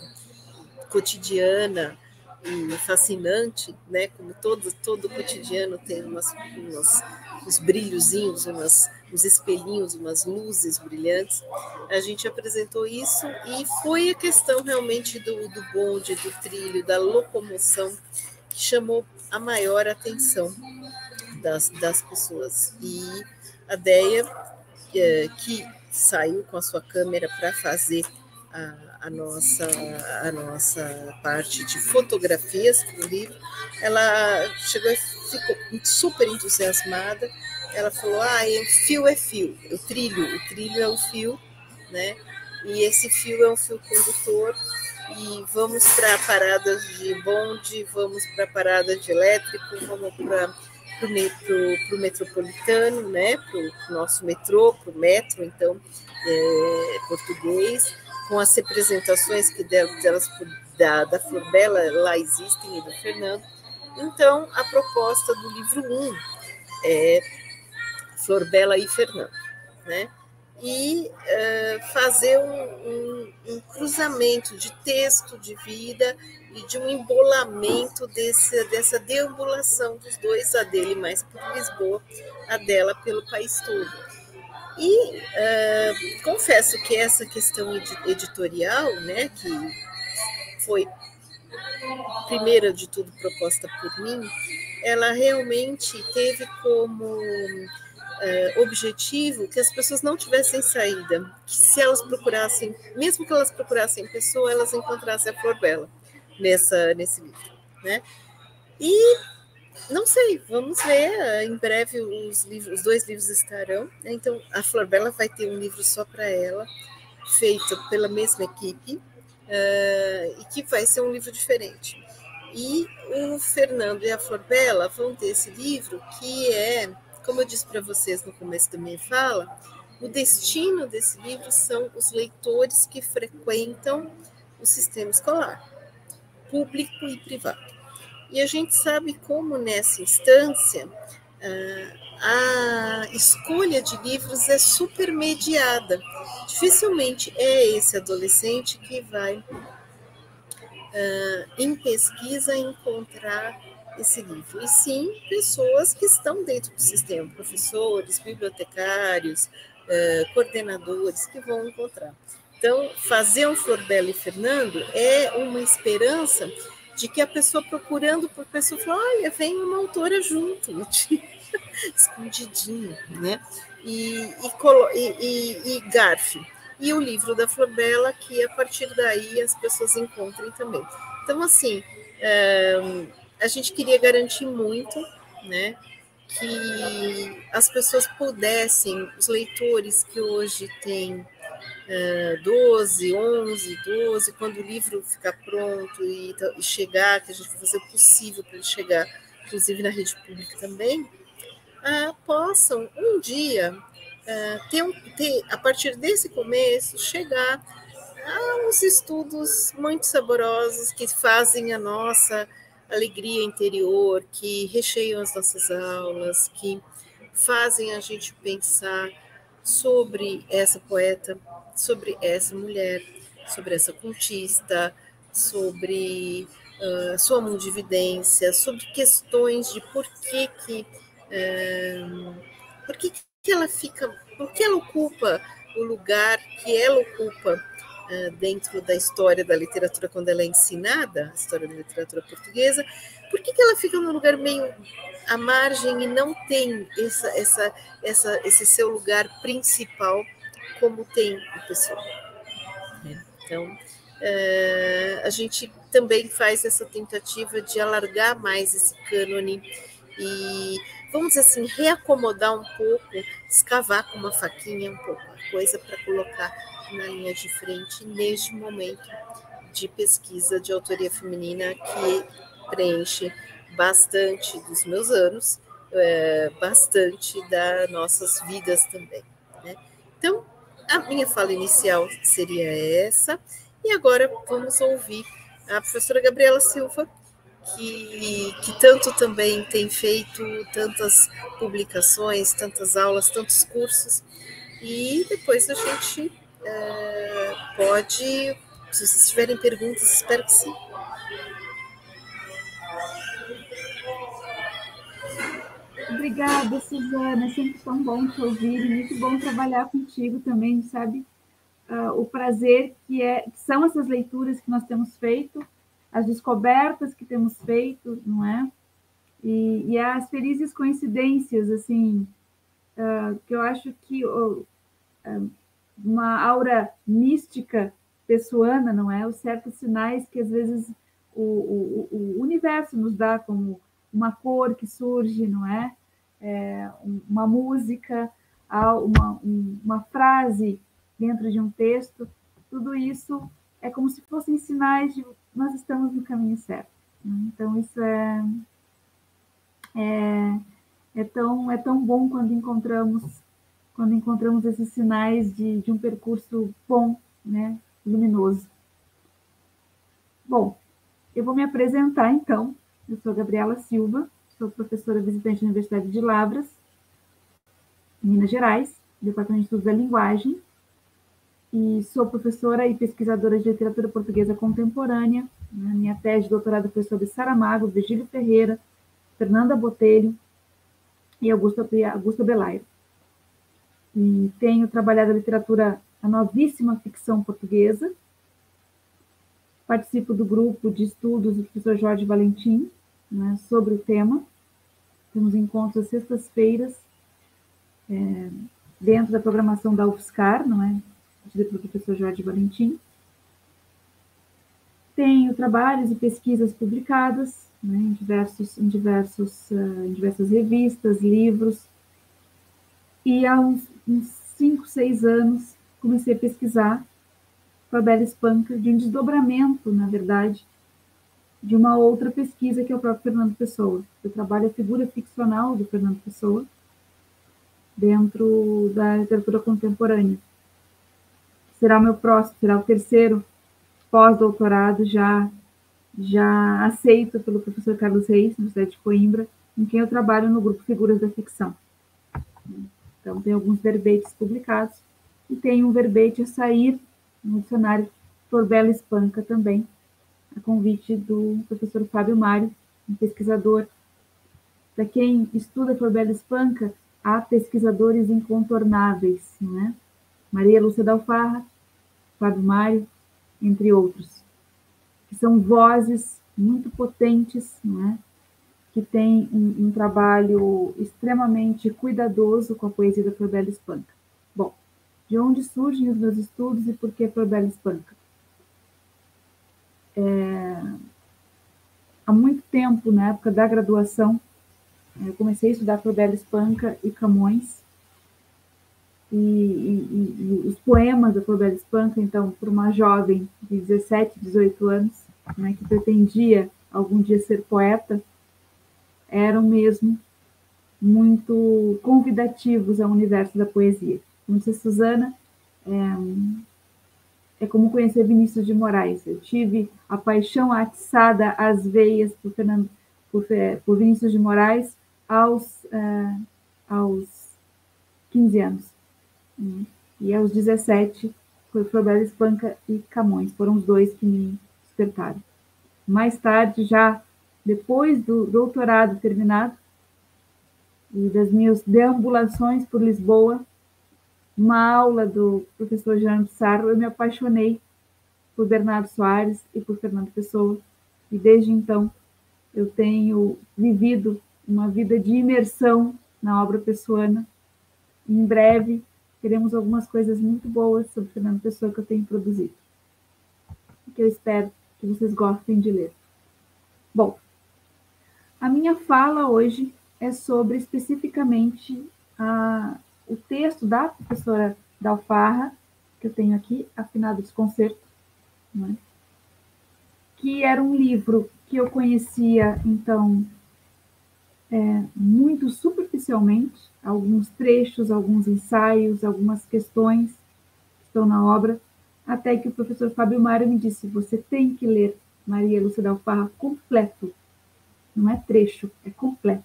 cotidiana e fascinante, né? Como todo, todo cotidiano tem umas, umas, uns brilhozinhos, umas, uns espelhinhos, umas luzes brilhantes. A gente apresentou isso e foi a questão realmente do, do bonde, do trilho, da locomoção que chamou a maior atenção das, das pessoas. E a Deia, é, que saiu com a sua câmera para fazer a, a, nossa, a nossa parte de fotografias do livro, ela chegou e ficou super entusiasmada. Ela falou, ah, o fio é fio, o trilho, o trilho é o fio, né? E esse fio é um fio condutor, e vamos para paradas de bonde, vamos para paradas de elétrico, vamos para para o metro, metropolitano, né, para o nosso metrô, para o metro, então, é, português, com as representações que delas, da, da Flor Bela lá existem e do Fernando. Então, a proposta do livro um é Flor Bela e Fernando, né? E uh, fazer um, um, um cruzamento de texto, de vida e de um embolamento desse, dessa deambulação dos dois, a dele mais por Lisboa, a dela pelo país todo. E uh, confesso que essa questão editorial, né, que foi primeira de tudo proposta por mim, ela realmente teve como Uh, objetivo que as pessoas não tivessem saída, que se elas procurassem, mesmo que elas procurassem pessoa, elas encontrassem a Flor Bela nessa, nesse livro, né? E não sei, vamos ver, uh, em breve os, livros, os dois livros estarão, né? Então a Flor Bela vai ter um livro só para ela, feito pela mesma equipe, uh, e que vai ser um livro diferente. E o Fernando e a Flor Bela vão ter esse livro que é, como eu disse para vocês no começo da minha fala, o destino desse livro são os leitores que frequentam o sistema escolar, público e privado. E a gente sabe como, nessa instância, a escolha de livros é supermediada. Dificilmente é esse adolescente que vai, uh, em pesquisa, encontrar esse livro. E sim, pessoas que estão dentro do sistema, professores, bibliotecários, uh, coordenadores, que vão encontrar. Então, fazer um Flor Bela e Fernando é uma esperança de que a pessoa procurando por pessoa fala, olha, vem uma autora junto, escondidinho, né? E, e, e, e Garf. E o livro da Flor Bela, que a partir daí as pessoas encontrem também. Então, assim, é, a gente queria garantir muito, né, que as pessoas pudessem, os leitores que hoje têm uh, doze, onze, doze, quando o livro ficar pronto e, e chegar, que a gente vai fazer o possível para ele chegar, inclusive na rede pública também, uh, possam um dia, uh, ter, um, ter, a partir desse começo, chegar a uns estudos muito saborosos que fazem a nossa alegria interior, que recheiam as nossas aulas, que fazem a gente pensar sobre essa poeta, sobre essa mulher, sobre essa contista, sobre uh, sua mundividência, sobre questões de por que que, uh, por que que ela fica, por que ela ocupa o lugar que ela ocupa uh, dentro da história da literatura quando ela é ensinada, a história da literatura portuguesa, por que que ela fica num lugar meio à margem e não tem essa, essa, essa, esse seu lugar principal como tem o pessoal. Então, uh, a gente também faz essa tentativa de alargar mais esse cânone e, vamos dizer assim, reacomodar um pouco, escavar com uma faquinha um pouco a coisa para colocar na linha de frente neste momento de pesquisa de autoria feminina que preenche bastante dos meus anos, é, bastante das nossas vidas também, né? Então, a minha fala inicial seria essa, e agora vamos ouvir a professora Gabriela Silva, que, que tanto também tem feito tantas publicações, tantas aulas, tantos cursos, e depois a gente é, pode, se vocês tiverem perguntas, espero que sim. Obrigada, Suzana, é sempre tão bom te ouvir, e muito bom trabalhar contigo também, sabe? Uh, o prazer que, é, que são essas leituras que nós temos feito, as descobertas que temos feito, não é? E, e as felizes coincidências, assim, uh, que eu acho que uh, uh, uma aura mística pessoana, não é? Os certos sinais que, às vezes, o, o, o universo nos dá, como uma cor que surge, não é? É uma música, uma, uma frase dentro de um texto, tudo isso é como se fossem sinais de nós estamos no caminho certo. Então, isso é, é, é, tão, é tão bom quando encontramos, quando encontramos esses sinais de, de um percurso bom, né, luminoso. Bom, eu vou me apresentar, então. Eu sou Gabriela Silva, sou professora visitante da Universidade de Lavras, Minas Gerais, Departamento de Estudos da Linguagem, e sou professora e pesquisadora de literatura portuguesa contemporânea. Minha tese de doutorado foi sobre Saramago, Virgílio Ferreira, Fernanda Botelho e Augusto, Augusto Belair. E tenho trabalhado a literatura, a novíssima ficção portuguesa. Participo do grupo de estudos do professor Jorge Valentim, né, sobre o tema. Temos encontros às sextas-feiras, é, dentro da programação da UFSCar, não é? Pelo professor Jorge Valentim. Tenho trabalhos e pesquisas publicadas, né, em, diversos, em, diversos, uh, em diversas revistas, livros, e há uns, uns cinco, seis anos comecei a pesquisar com a Bela Espanca de um desdobramento, na verdade, de uma outra pesquisa que é o próprio Fernando Pessoa. Eu trabalho a figura ficcional do Fernando Pessoa dentro da literatura contemporânea. Será o meu próximo, será o terceiro pós-doutorado já, já aceito pelo professor Carlos Reis, na Universidade de Coimbra, com quem eu trabalho no grupo Figuras da Ficção. Então, tem alguns verbetes publicados, e tem um verbete a sair no dicionário Flor Bela Espanca também, a convite do professor Fábio Mário, um pesquisador. Para quem estuda Flor Bela Espanca, há pesquisadores incontornáveis, né? Maria Lúcia da Alfarra, Fábio Mário, entre outros, que são vozes muito potentes, né? Que têm um, um trabalho extremamente cuidadoso com a poesia da Flor Bela Espanca. Bom, de onde surgem os meus estudos e por que Flor Bela Espanca? É, há muito tempo, na época da graduação, eu comecei a estudar Flor Bela Espanca e Camões, e, e, e os poemas da Flor Bela Espanca, então, para uma jovem de dezessete, dezoito anos, né, que pretendia algum dia ser poeta, eram mesmo muito convidativos ao universo da poesia. Como disse a Suzana, é, é como conhecer Vinícius de Moraes. Eu tive a paixão atiçada às veias por, Fernando, por, por Vinícius de Moraes aos, uh, aos quinze anos. E aos dezessete, foi Flor Bela Espanca e Camões. Foram os dois que me despertaram. Mais tarde, já depois do doutorado terminado, e das minhas deambulações por Lisboa, uma aula do professor Jean Pissarro, eu me apaixonei por Bernardo Soares e por Fernando Pessoa, e desde então eu tenho vivido uma vida de imersão na obra pessoana. Em breve teremos algumas coisas muito boas sobre Fernando Pessoa que eu tenho produzido, que eu espero que vocês gostem de ler. Bom, a minha fala hoje é sobre especificamente a, o texto da professora da Alfarra, que eu tenho aqui, Afinado Desconcerto, né? Que era um livro que eu conhecia, então, é, muito superficialmente, alguns trechos, alguns ensaios, algumas questões que estão na obra, até que o professor Fábio Mário me disse: você tem que ler Maria Lúcia da Alfarra completo, não é trecho, é completo.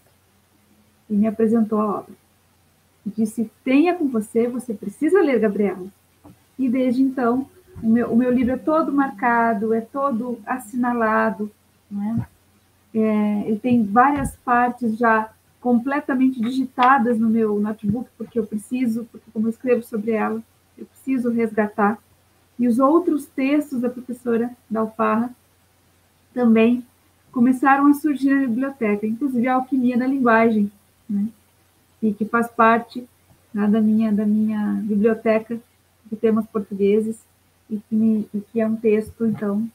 E me apresentou a obra. E disse: tenha com você, você precisa ler Gabriela. E desde então, o meu, o meu livro é todo marcado, é todo assinalado, né? É, ele tem várias partes já completamente digitadas no meu notebook, porque eu preciso, porque como eu escrevo sobre ela, eu preciso resgatar. E os outros textos da professora da Alfarra também começaram a surgir na biblioteca, inclusive a Alquimia da Linguagem, né? E que faz parte, né, da, minha, da minha biblioteca de temas portugueses, e que, me, e que é um texto, então,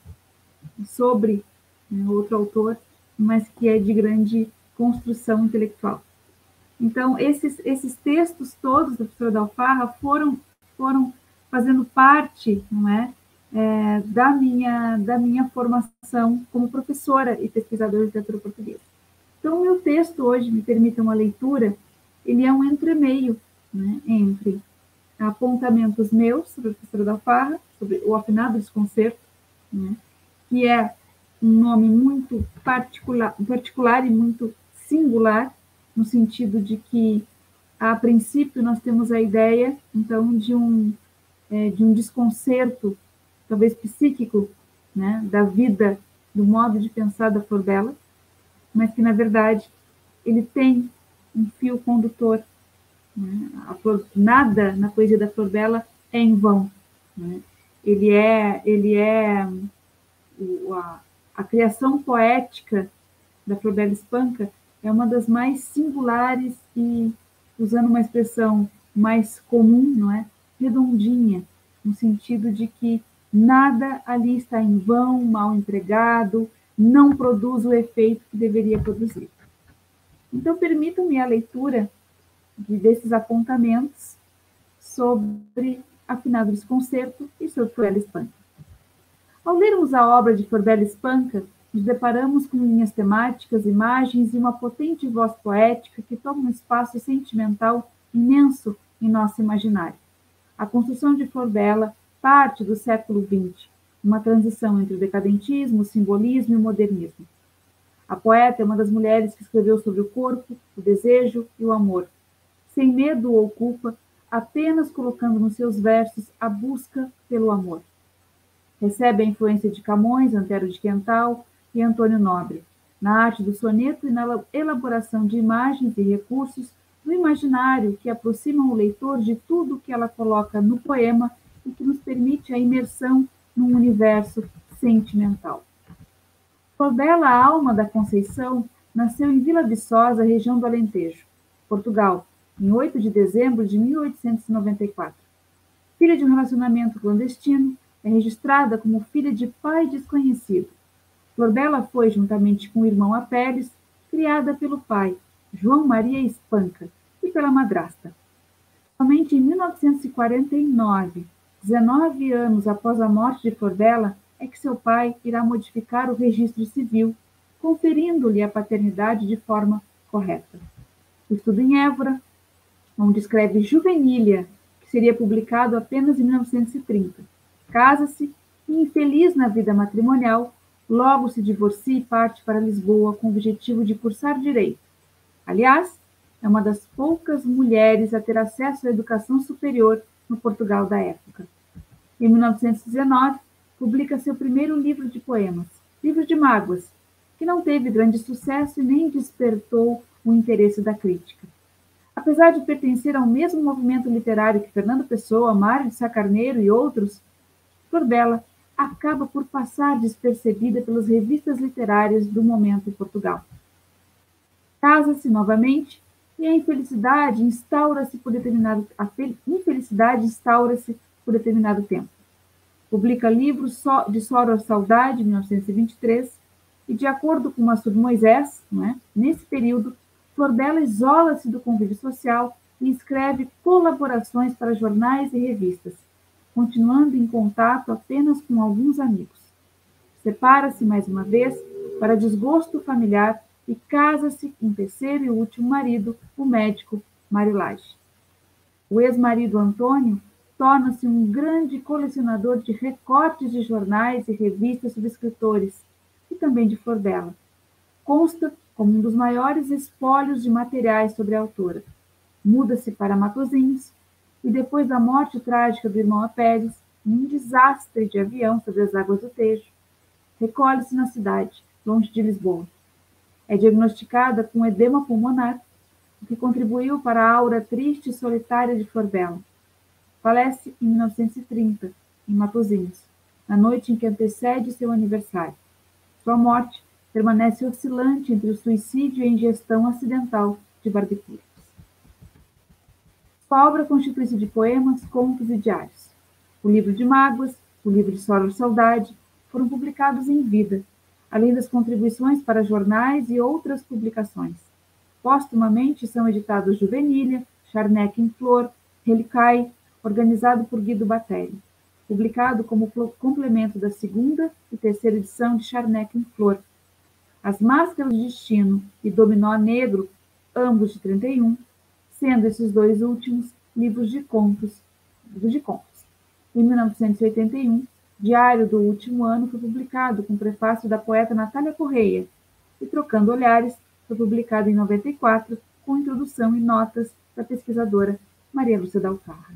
sobre, né, outro autor, mas que é de grande construção intelectual. Então, esses, esses textos todos da professora da Alfarra foram, foram fazendo parte, não é, é, da, minha, da minha formação como professora e pesquisadora de literatura portuguesa. Então, o meu texto hoje, me permita uma leitura, ele é um entremeio, né, entre apontamentos meus sobre a professora da Alfarra, sobre o Afinado Desconcerto, né, que é um nome muito particular, particular e muito singular, no sentido de que, a princípio, nós temos a ideia, então, de um, é, de um desconcerto, talvez psíquico, né, da vida, do modo de pensar da Flor Bela, mas que, na verdade, ele tem um fio condutor, né? A flor, nada na poesia da Flor Bela é em vão, né? Ele é, ele é o, a, a criação poética da Flor Bela Espanca é uma das mais singulares e, usando uma expressão mais comum, não é? Redondinha, no sentido de que nada ali está em vão, mal empregado, não produz o efeito que deveria produzir. Então, permitam-me a leitura desses apontamentos sobre Afinado Desconcerto e sobre Flor Bela Espanca. Ao lermos a obra de Flor Bela Espanca, nos deparamos com linhas temáticas, imagens e uma potente voz poética que toma um espaço sentimental imenso em nosso imaginário. A construção de Flor Bela parte do século vinte, uma transição entre o decadentismo, o simbolismo e o modernismo. A poeta é uma das mulheres que escreveu sobre o corpo, o desejo e o amor, sem medo ou culpa, apenas colocando nos seus versos a busca pelo amor. Recebe a influência de Camões, Antero de Quental e Antônio Nobre, na arte do soneto e na elaboração de imagens e recursos do imaginário que aproximam o leitor de tudo que ela coloca no poema e que nos permite a imersão num universo sentimental. Flor-Bela, a alma da Conceição, nasceu em Vila Viçosa, região do Alentejo, Portugal, em oito de dezembro de mil oitocentos e noventa e quatro. Filha de um relacionamento clandestino, é registrada como filha de pai desconhecido. Flor-Bela foi, juntamente com o irmão Apeles, criada pelo pai, João Maria Espanca, e pela madrasta. Somente em mil novecentos e quarenta e nove, dezenove anos após a morte de Flor-Bela, é que seu pai irá modificar o registro civil, conferindo-lhe a paternidade de forma correta. O estudo em Évora, onde escreve Juvenília, que seria publicado apenas em mil novecentos e trinta. Casa-se e, infeliz na vida matrimonial, logo se divorcia e parte para Lisboa com o objetivo de cursar direito. Aliás, é uma das poucas mulheres a ter acesso à educação superior no Portugal da época. Em mil novecentos e dezenove, publica seu primeiro livro de poemas, Livro de Mágoas, que não teve grande sucesso e nem despertou o interesse da crítica. Apesar de pertencer ao mesmo movimento literário que Fernando Pessoa, Mário de Sá Carneiro e outros, Flor-Bela acaba por passar despercebida pelas revistas literárias do momento em Portugal. Casa-se novamente e a infelicidade instaura-se por determinado a infelicidade instaura-se por determinado tempo. Publica livros de Soror Saudade, em mil novecentos e vinte e três, e, de acordo com Maçud Moisés, não é? Nesse período, Flor-Bela isola-se do convívio social e escreve colaborações para jornais e revistas, continuando em contato apenas com alguns amigos. Separa-se mais uma vez para desgosto familiar e casa-se com o terceiro e último marido, o médico Mário Lage. O ex-marido Antônio torna-se um grande colecionador de recortes de jornais e revistas sobre escritores, e também de Flor-Bela. Consta como um dos maiores espólios de materiais sobre a autora. Muda-se para Matosinhos, e depois da morte trágica do irmão Apeles, em um desastre de avião sobre as águas do Tejo, recolhe-se na cidade, longe de Lisboa. É diagnosticada com edema pulmonar, o que contribuiu para a aura triste e solitária de Flor-Bela. Falece em mil novecentos e trinta, em Matosinhos, na noite em que antecede seu aniversário. Sua morte permanece oscilante entre o suicídio e a ingestão acidental de barbitúricos. Sua obra constitui-se de poemas, contos e diários. O Livro de Mágoas, o Livro de Soror Saudade foram publicados em vida, além das contribuições para jornais e outras publicações. Póstumamente são editados Juvenília, Charneck em Flor, Relicai, organizado por Guido Batelli, publicado como complemento da segunda e terceira edição de Charneck em Flor. As Máscaras de Destino e Dominó Negro, ambos de trinta e um, sendo esses dois últimos livros de contos. Livros de contos. Em mil novecentos e oitenta e um, Diário do Último Ano foi publicado com prefácio da poeta Natália Correia, e Trocando Olhares foi publicado em noventa e quatro com introdução e notas da pesquisadora Maria Lúcia Dalcarra.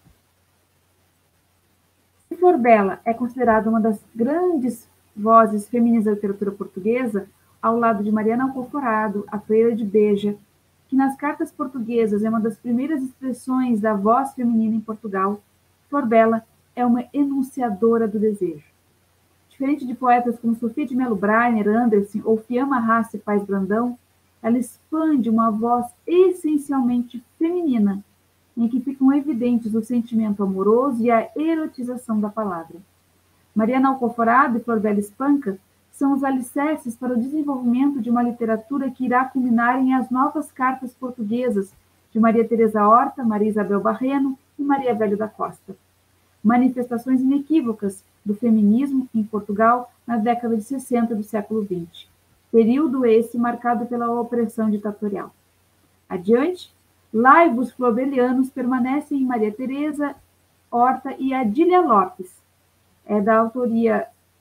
Flor-Bela é considerada uma das grandes vozes femininas da literatura portuguesa, ao lado de Mariana Alcoforado, a freira de Beja, que nas cartas portuguesas é uma das primeiras expressões da voz feminina em Portugal. Flor-Bela é uma enunciadora do desejo. Diferente de poetas como Sofia de Melo Brainer, Anderson ou Fiamma Rassi Paz Brandão, ela expande uma voz essencialmente feminina, em que ficam evidentes o sentimento amoroso e a erotização da palavra. Mariana Alcoforado e Flor-Bela Espanca são os alicerces para o desenvolvimento de uma literatura que irá culminar em As Novas Cartas Portuguesas, de Maria Teresa Horta, Maria Isabel Barreno e Maria Velho da Costa. Manifestações inequívocas do feminismo em Portugal na década de sessenta do século vinte, período esse marcado pela opressão ditatorial. Adiante, laivos flobelianos permanecem em Maria Teresa Horta e Adília Lopes. É da autoria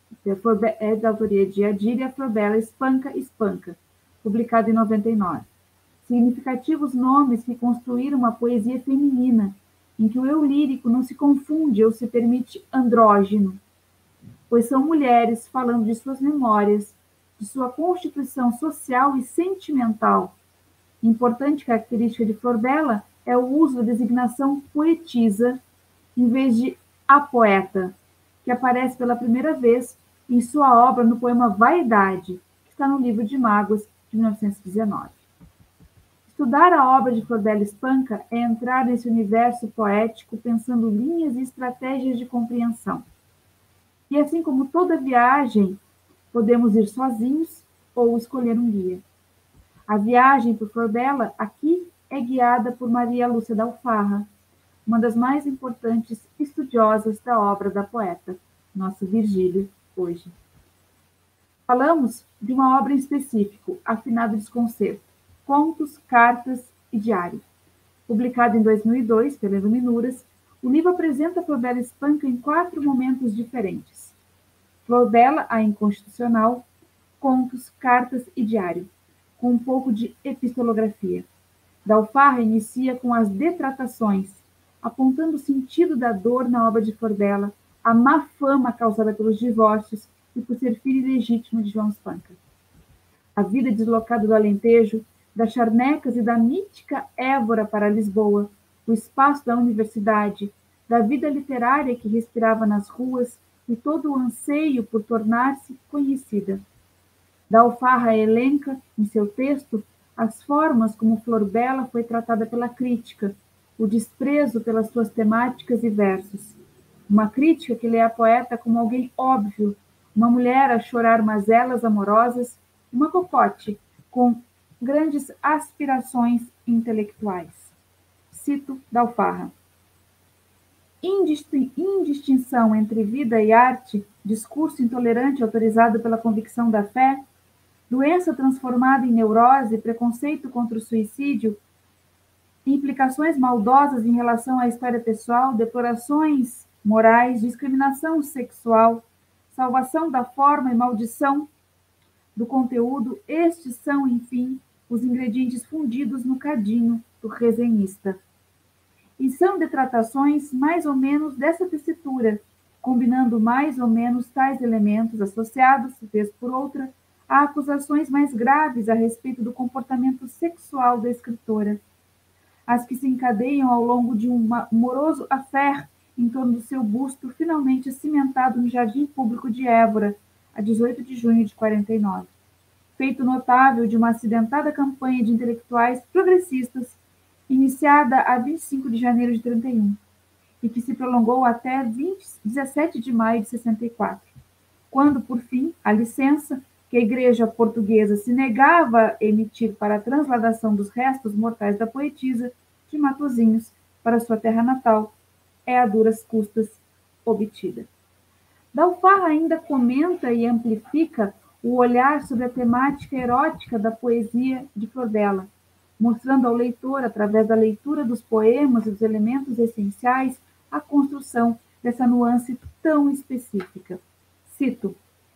é da autoria de Adília Florbela Espanca Espanca, publicado em noventa e nove. Significativos nomes que construíram uma poesia feminina, em que o eu lírico não se confunde ou se permite andrógeno, pois são mulheres falando de suas memórias, de sua constituição social e sentimental. Importante característica de Florbela é o uso da designação poetisa, em vez de a poeta, que aparece pela primeira vez em sua obra no poema Vaidade, que está no livro de Mágoas, de mil novecentos e dezenove. Estudar a obra de Florbela Espanca é entrar nesse universo poético pensando linhas e estratégias de compreensão. E assim como toda viagem, podemos ir sozinhos ou escolher um guia. A viagem por Florbela aqui é guiada por Maria Lúcia da Alfarra, uma das mais importantes estudiosas da obra da poeta, nosso Virgílio, hoje. Falamos de uma obra em específico, Afinado Desconcerto, Contos, Cartas e Diário. Publicado em dois mil e dois pela Iluminuras, o livro apresenta Florbela Espanca em quatro momentos diferentes. Florbela, a Inconstitucional, Contos, Cartas e Diário, com um pouco de epistolografia. Da Alfarra inicia com as detratações, apontando o sentido da dor na obra de Florbela, a má fama causada pelos divórcios e por ser filho ilegítimo de João Espanca. A vida deslocada do Alentejo, das charnecas e da mítica Évora para Lisboa, o espaço da universidade, da vida literária que respirava nas ruas e todo o anseio por tornar-se conhecida. Da Alfarra elenca, em seu texto, as formas como Florbela foi tratada pela crítica, o desprezo pelas suas temáticas e versos. Uma crítica que lê a poeta como alguém óbvio, uma mulher a chorar mazelas amorosas, uma cocote com grandes aspirações intelectuais. Cito da Alfarra. Indistinção entre vida e arte, discurso intolerante autorizado pela convicção da fé, doença transformada em neurose, preconceito contra o suicídio, implicações maldosas em relação à história pessoal, deplorações morais, discriminação sexual, salvação da forma e maldição do conteúdo, estes são, enfim, os ingredientes fundidos no cadinho do resenhista. E são detratações mais ou menos dessa tessitura, combinando mais ou menos tais elementos associados, vez por outra, a acusações mais graves a respeito do comportamento sexual da escritora, as que se encadeiam ao longo de um moroso affaire em torno do seu busto, finalmente cimentado no Jardim Público de Évora, a dezoito de junho de quarenta e nove. Feito notável de uma acidentada campanha de intelectuais progressistas, iniciada a vinte e cinco de janeiro de trinta e um, e que se prolongou até dezessete de maio de sessenta e quatro, quando, por fim, a licença que a Igreja Portuguesa se negava a emitir para a transladação dos restos mortais da poetisa de Matosinhos para sua terra natal, é a duras custas obtida. Da Alfarra ainda comenta e amplifica o olhar sobre a temática erótica da poesia de Florbela, mostrando ao leitor, através da leitura dos poemas e dos elementos essenciais, a construção dessa nuance tão específica. Cito: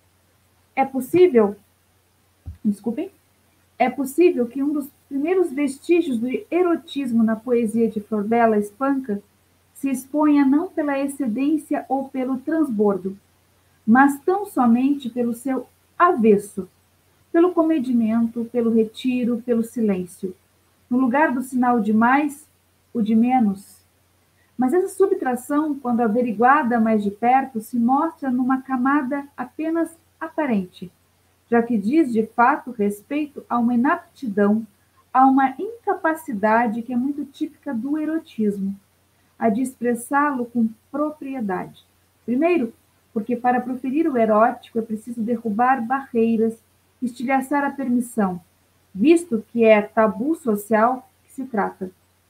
É possível, desculpem, é possível que um dos primeiros vestígios do erotismo na poesia de Florbela Espanca se exponha não pela excedência ou pelo transbordo, mas tão somente pelo seu avesso, pelo comedimento, pelo retiro, pelo silêncio. No lugar do sinal de mais, o de menos. Mas essa subtração, quando averiguada mais de perto, se mostra numa camada apenas aparente, já que diz de fato respeito a uma inaptidão, a uma incapacidade que é muito típica do erotismo, a de expressá-lo com propriedade. Primeiro, porque para proferir o erótico é preciso derrubar barreiras, estilhaçar a permissão, visto que é tabu social que se trata.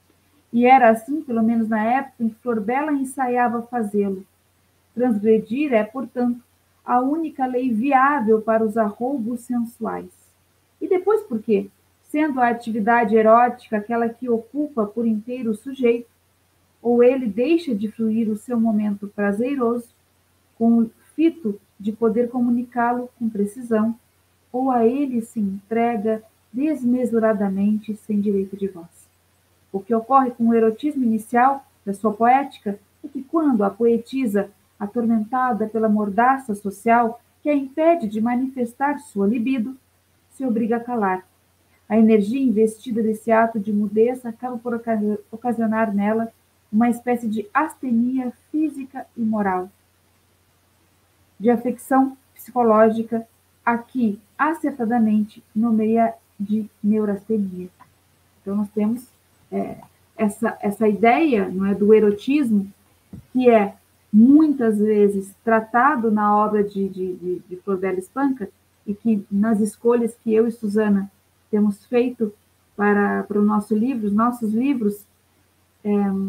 E era assim, pelo menos na época em que Florbela ensaiava fazê-lo. Transgredir é, portanto, a única lei viável para os arroubos sensuais. E depois por quê? Sendo a atividade erótica aquela que ocupa por inteiro o sujeito, ou ele deixa de fluir o seu momento prazeroso, com o fito de poder comunicá-lo com precisão, ou a ele se entrega desmesuradamente sem direito de voz. O que ocorre com o erotismo inicial da sua poética é que quando a poetisa, atormentada pela mordaça social que a impede de manifestar sua libido, se obriga a calar. A energia investida desse ato de mudez acaba por ocasionar nela uma espécie de astenia física e moral, de afecção psicológica, aqui acertadamente nomeia de neurastenia. Então, nós temos é, essa, essa ideia, não é, do erotismo, que é muitas vezes tratado na obra de, de, de, de Flor Bela Espanca, e que nas escolhas que eu e Suzana temos feito para, para o nosso livro, os nossos livros, é,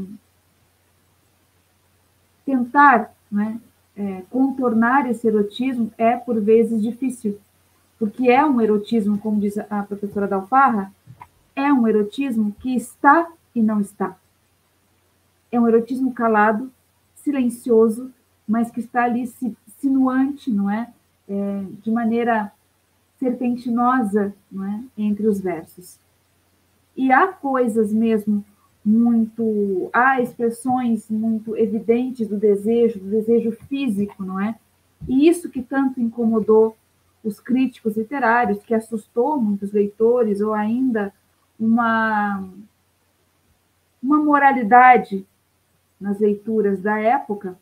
tentar, né, é, contornar esse erotismo é, por vezes, difícil, porque é um erotismo, como diz a professora Dalfarra, é um erotismo que está e não está. É um erotismo calado, silencioso, mas que está ali sinuante, não é? É, de maneira serpentinosa, não é? Entre os versos. E há coisas mesmo muito, há expressões muito evidentes do desejo, do desejo físico, não é? E isso que tanto incomodou os críticos literários, que assustou muitos leitores, ou ainda uma, uma moralidade nas leituras da época,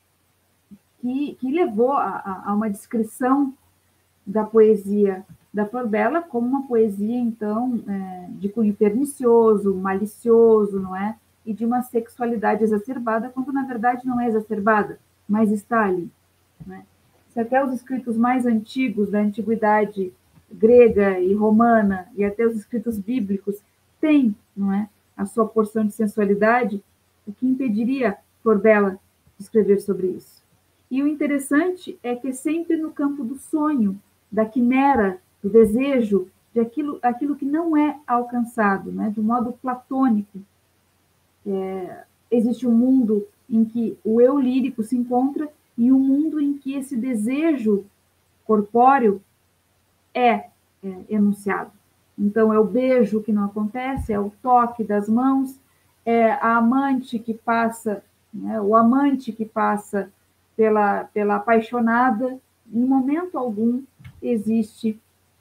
que, que levou a, a uma descrição da poesia da Flor Bela como uma poesia, então, é, de cunho pernicioso, malicioso, não é? E de uma sexualidade exacerbada, quando, na verdade, não é exacerbada, mas está ali. Não é? Se até os escritos mais antigos da antiguidade grega e romana, e até os escritos bíblicos, têm, não é, a sua porção de sensualidade, o que impediria Flor Bela de escrever sobre isso? E o interessante é que é sempre no campo do sonho, da quimera, do desejo, de aquilo, aquilo que não é alcançado, né? De um modo platônico. É, existe um mundo em que o eu lírico se encontra e um mundo em que esse desejo corpóreo é, é enunciado. Então, é o beijo que não acontece, é o toque das mãos, é a amante que passa, né? O amante que passa pela, pela apaixonada. Em momento algum existe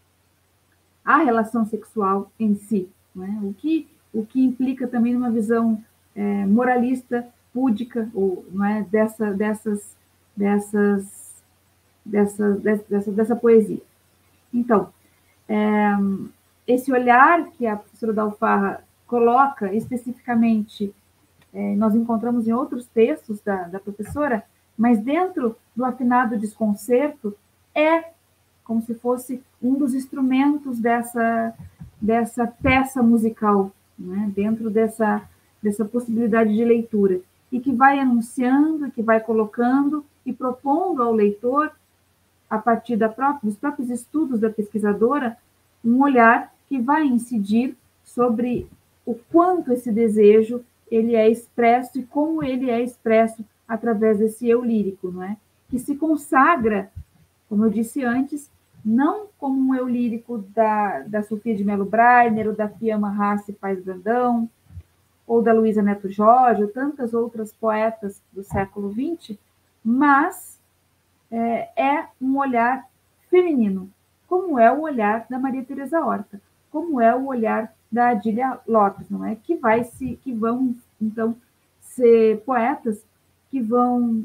a relação sexual em si, não é? o, que, o que implica também numa visão é, moralista, púdica, ou, não é? dessa, dessas, dessas, dessa, dessa, dessa poesia. Então, é, esse olhar que a professora Dalfarra coloca especificamente, é, nós encontramos em outros textos da, da professora, mas dentro do afinado desconcerto, é como se fosse um dos instrumentos dessa, dessa peça musical, né? Dentro dessa, dessa possibilidade de leitura, e que vai anunciando, que vai colocando e propondo ao leitor, a partir da própria, dos próprios estudos da pesquisadora, um olhar que vai incidir sobre o quanto esse desejo ele é expresso e como ele é expresso através desse eu lírico, não é? Que se consagra, como eu disse antes, não como um eu lírico da, da Sofia de Mello Breiner, ou da Fiamma Rassi Paes Brandão, ou da Luísa Neto Jorge, ou tantas outras poetas do século vinte, mas é, é um olhar feminino, como é o olhar da Maria Teresa Horta, como é o olhar da Adília Lopes, não é? Que, vai se, que vão, então, ser poetas que vão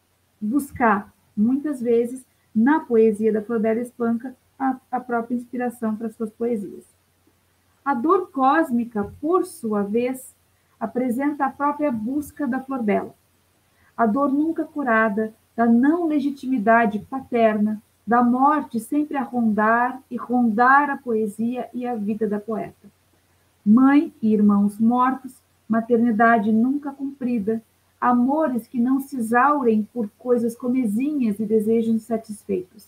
buscar, muitas vezes, na poesia da Flor Bela Espanca, a, a própria inspiração para suas poesias. A dor cósmica, por sua vez, apresenta a própria busca da Flor Bela. A dor nunca curada, da não legitimidade paterna, da morte sempre a rondar e rondar a poesia e a vida da poeta. Mãe e irmãos mortos, maternidade nunca cumprida, amores que não se exaurem por coisas comezinhas e desejos insatisfeitos.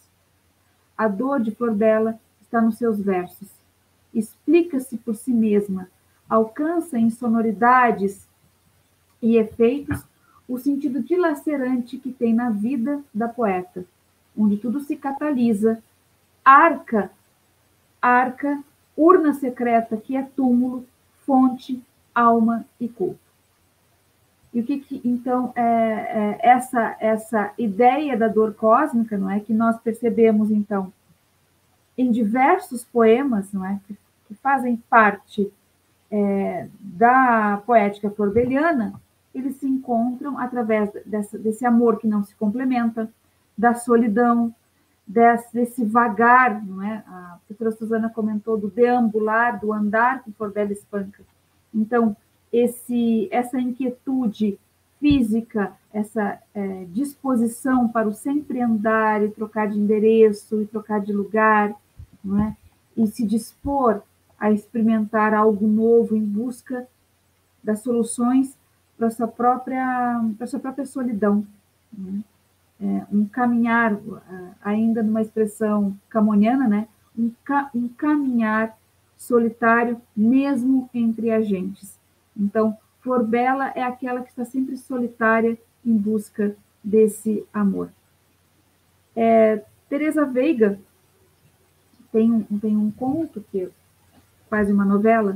A dor de Flor Bela está nos seus versos. Explica-se por si mesma, alcança em sonoridades e efeitos o sentido dilacerante que tem na vida da poeta. onde tudo se catalisa, arca, arca, urna secreta, que é túmulo, fonte, alma e culto. E o que, que então, é, é, essa, essa ideia da dor cósmica, não é, que nós percebemos, então, em diversos poemas, não é, que, que fazem parte é, da poética florbeliana, eles se encontram através dessa, desse amor que não se complementa, da solidão, desse, desse vagar, não é? A professora Suzana comentou do deambular, do andar que Florbela espanca. Então, esse, essa inquietude física, essa é, disposição para o sempre andar e trocar de endereço e trocar de lugar, não é? E se dispor a experimentar algo novo em busca das soluções para a sua própria, para a sua própria solidão, né? É, um caminhar, ainda numa expressão camoniana, né? um, ca, um caminhar solitário, mesmo entre agentes. Então, Florbela é aquela que está sempre solitária em busca desse amor. É, Teresa Veiga tem um, tem um conto que é quase uma novela,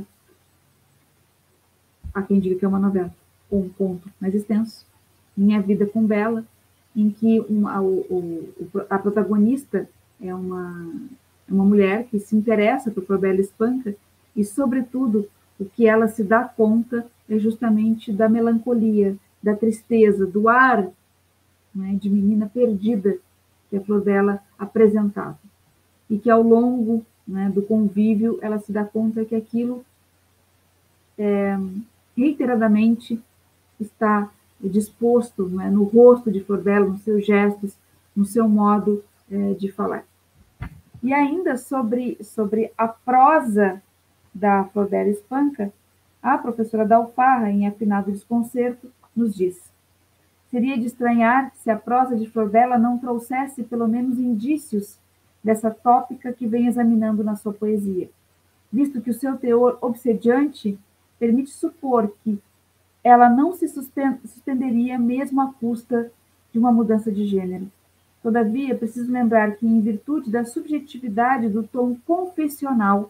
há quem diga que é uma novela, ou um conto mais extenso, Minha Vida com Bela, em que uma, o, o, a protagonista é uma, uma mulher que se interessa por Florbela espanca e, sobretudo, o que ela se dá conta é justamente da melancolia, da tristeza, do ar, né, de menina perdida que a Florbela apresentava. E que, ao longo, né, do convívio, ela se dá conta que aquilo é, reiteradamente está disposto, né, no rosto de Florbela, nos seus gestos, no seu modo é, de falar. E ainda sobre, sobre a prosa da Florbela espanca, a professora Dalfarra, em Afinado Desconcerto, nos diz: seria de estranhar se a prosa de Florbela não trouxesse pelo menos indícios dessa tópica que vem examinando na sua poesia, visto que o seu teor obsediante permite supor que ela não se suspenderia mesmo à custa de uma mudança de gênero. Todavia, preciso lembrar que, em virtude da subjetividade do tom confessional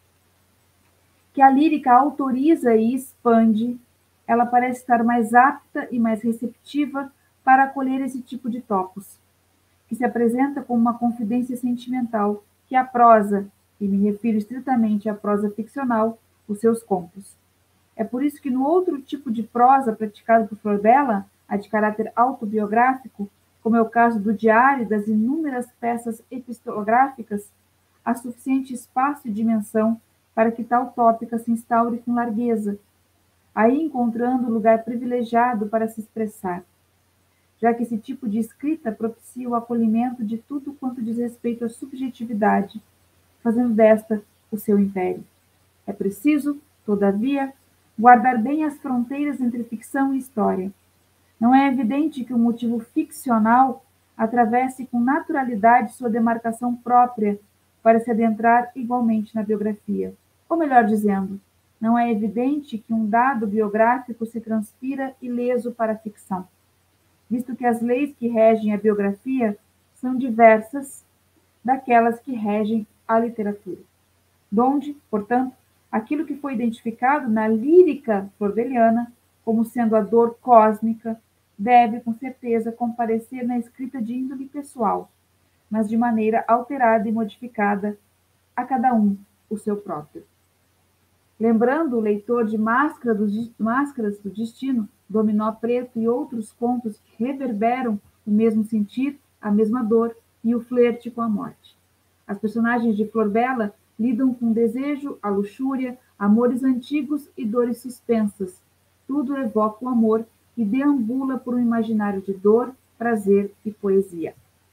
que a lírica autoriza e expande, ela parece estar mais apta e mais receptiva para acolher esse tipo de topos, que se apresenta como uma confidência sentimental que a prosa, e me refiro estritamente à prosa ficcional, os seus contos. É por isso que no outro tipo de prosa praticado por Florbela, a de caráter autobiográfico, como é o caso do diário e das inúmeras peças epistográficas, há suficiente espaço e dimensão para que tal tópica se instaure com largueza, aí encontrando lugar privilegiado para se expressar, já que esse tipo de escrita propicia o acolhimento de tudo quanto diz respeito à subjetividade, fazendo desta o seu império. É preciso, todavia, guardar bem as fronteiras entre ficção e história. Não é evidente que o motivo ficcional atravesse com naturalidade sua demarcação própria para se adentrar igualmente na biografia. Ou melhor dizendo, não é evidente que um dado biográfico se transfira ileso para a ficção, visto que as leis que regem a biografia são diversas daquelas que regem a literatura. Donde, portanto, aquilo que foi identificado na lírica florbeliana como sendo a dor cósmica deve, com certeza, comparecer na escrita de índole pessoal, mas de maneira alterada e modificada, a cada um o seu próprio. Lembrando o leitor de Máscara do, Máscaras do Destino, Dominó Preto e outros contos que reverberam o mesmo sentir, a mesma dor e o flerte com a morte. As personagens de Florbela lidam com desejo, a luxúria, amores antigos e dores suspensas. Tudo evoca o amor e deambula por um imaginário de dor, prazer e poesia.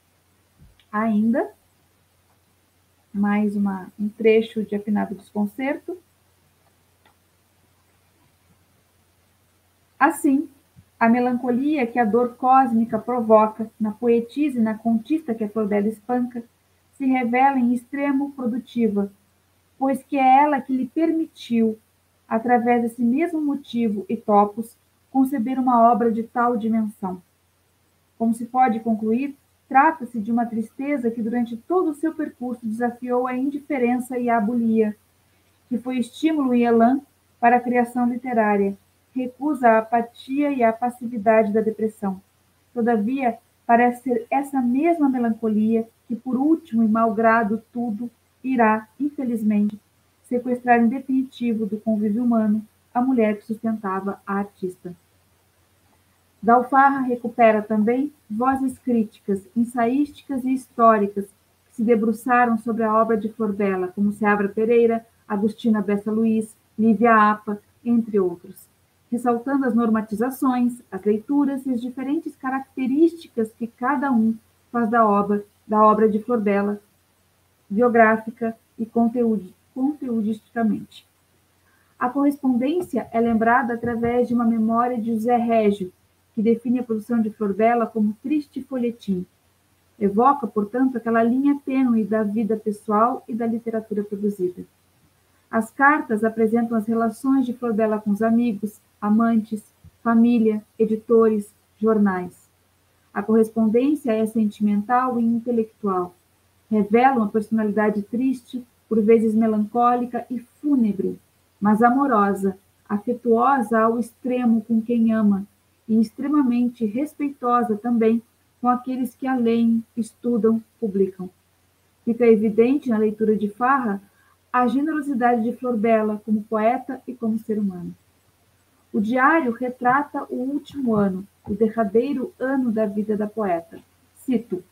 Ainda, mais uma, um trecho de Afinado Desconcerto. Assim, a melancolia que a dor cósmica provoca na poetisa e na contista que a Florbela espanca se revela em extremo produtiva, pois que é ela que lhe permitiu, através desse mesmo motivo e topos, conceber uma obra de tal dimensão. Como se pode concluir, trata-se de uma tristeza que durante todo o seu percurso desafiou a indiferença e a abulia, que foi estímulo e elan para a criação literária, recusa a apatia e a passividade da depressão. Todavia, parece ser essa mesma melancolia que, por último e malgrado tudo, irá, infelizmente, sequestrar em definitivo do convívio humano a mulher que sustentava a artista. Dalfarra recupera também vozes críticas, ensaísticas e históricas que se debruçaram sobre a obra de Flor Bela, como Seabra Pereira, Agostina Bessa Luiz, Lívia Apa, entre outros, ressaltando as normatizações, as leituras e as diferentes características que cada um faz da obra, da obra de Flor Bela, biográfica e conteúdo, conteudisticamente. A correspondência é lembrada através de uma memória de José Régio, que define a produção de Flor Bela como triste folhetim. Evoca, portanto, aquela linha tênue da vida pessoal e da literatura produzida. As cartas apresentam as relações de Flor Bela com os amigos, amantes, família, editores, jornais. A correspondência é sentimental e intelectual. Revela uma personalidade triste, por vezes melancólica e fúnebre, mas amorosa, afetuosa ao extremo com quem ama, e extremamente respeitosa também com aqueles que a leem, estudam, publicam. Fica evidente na leitura de Farra a generosidade de Flor Bela como poeta e como ser humano. O diário retrata o último ano, o derradeiro ano da vida da poeta. Cito: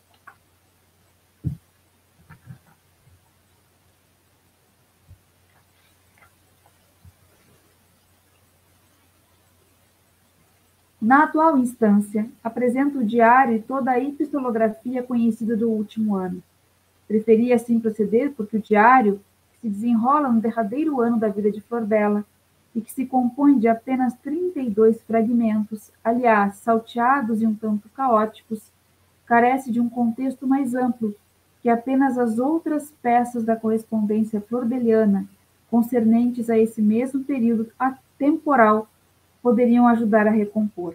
Na atual instância, apresento o diário e toda a epistolografia conhecida do último ano. Preferi assim proceder porque o diário, que se desenrola no derradeiro ano da vida de Flor Bela e que se compõe de apenas trinta e dois fragmentos, aliás, salteados e um tanto caóticos, carece de um contexto mais amplo que apenas as outras peças da correspondência florbeliana, concernentes a esse mesmo período atemporal, poderiam ajudar a recompor.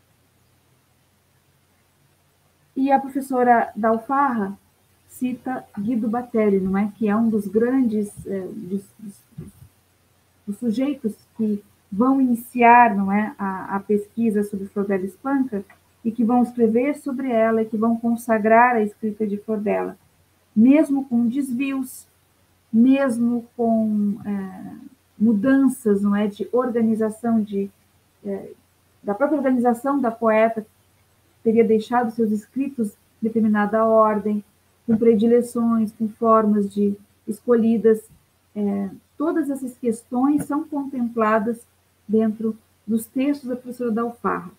E a professora Dalfarra cita Guido Batelli, não é? Que é um dos grandes é, dos, dos, dos sujeitos que vão iniciar, não é, a, a pesquisa sobre Flor Bela Espanca e que vão escrever sobre ela e que vão consagrar a escrita de Flor Bela, mesmo com desvios, mesmo com é, mudanças, não é, de organização de É, da própria organização da poeta, teria deixado seus escritos em determinada ordem, com predileções, com formas de escolhidas. É, todas essas questões são contempladas dentro dos textos da professora Dalfarra.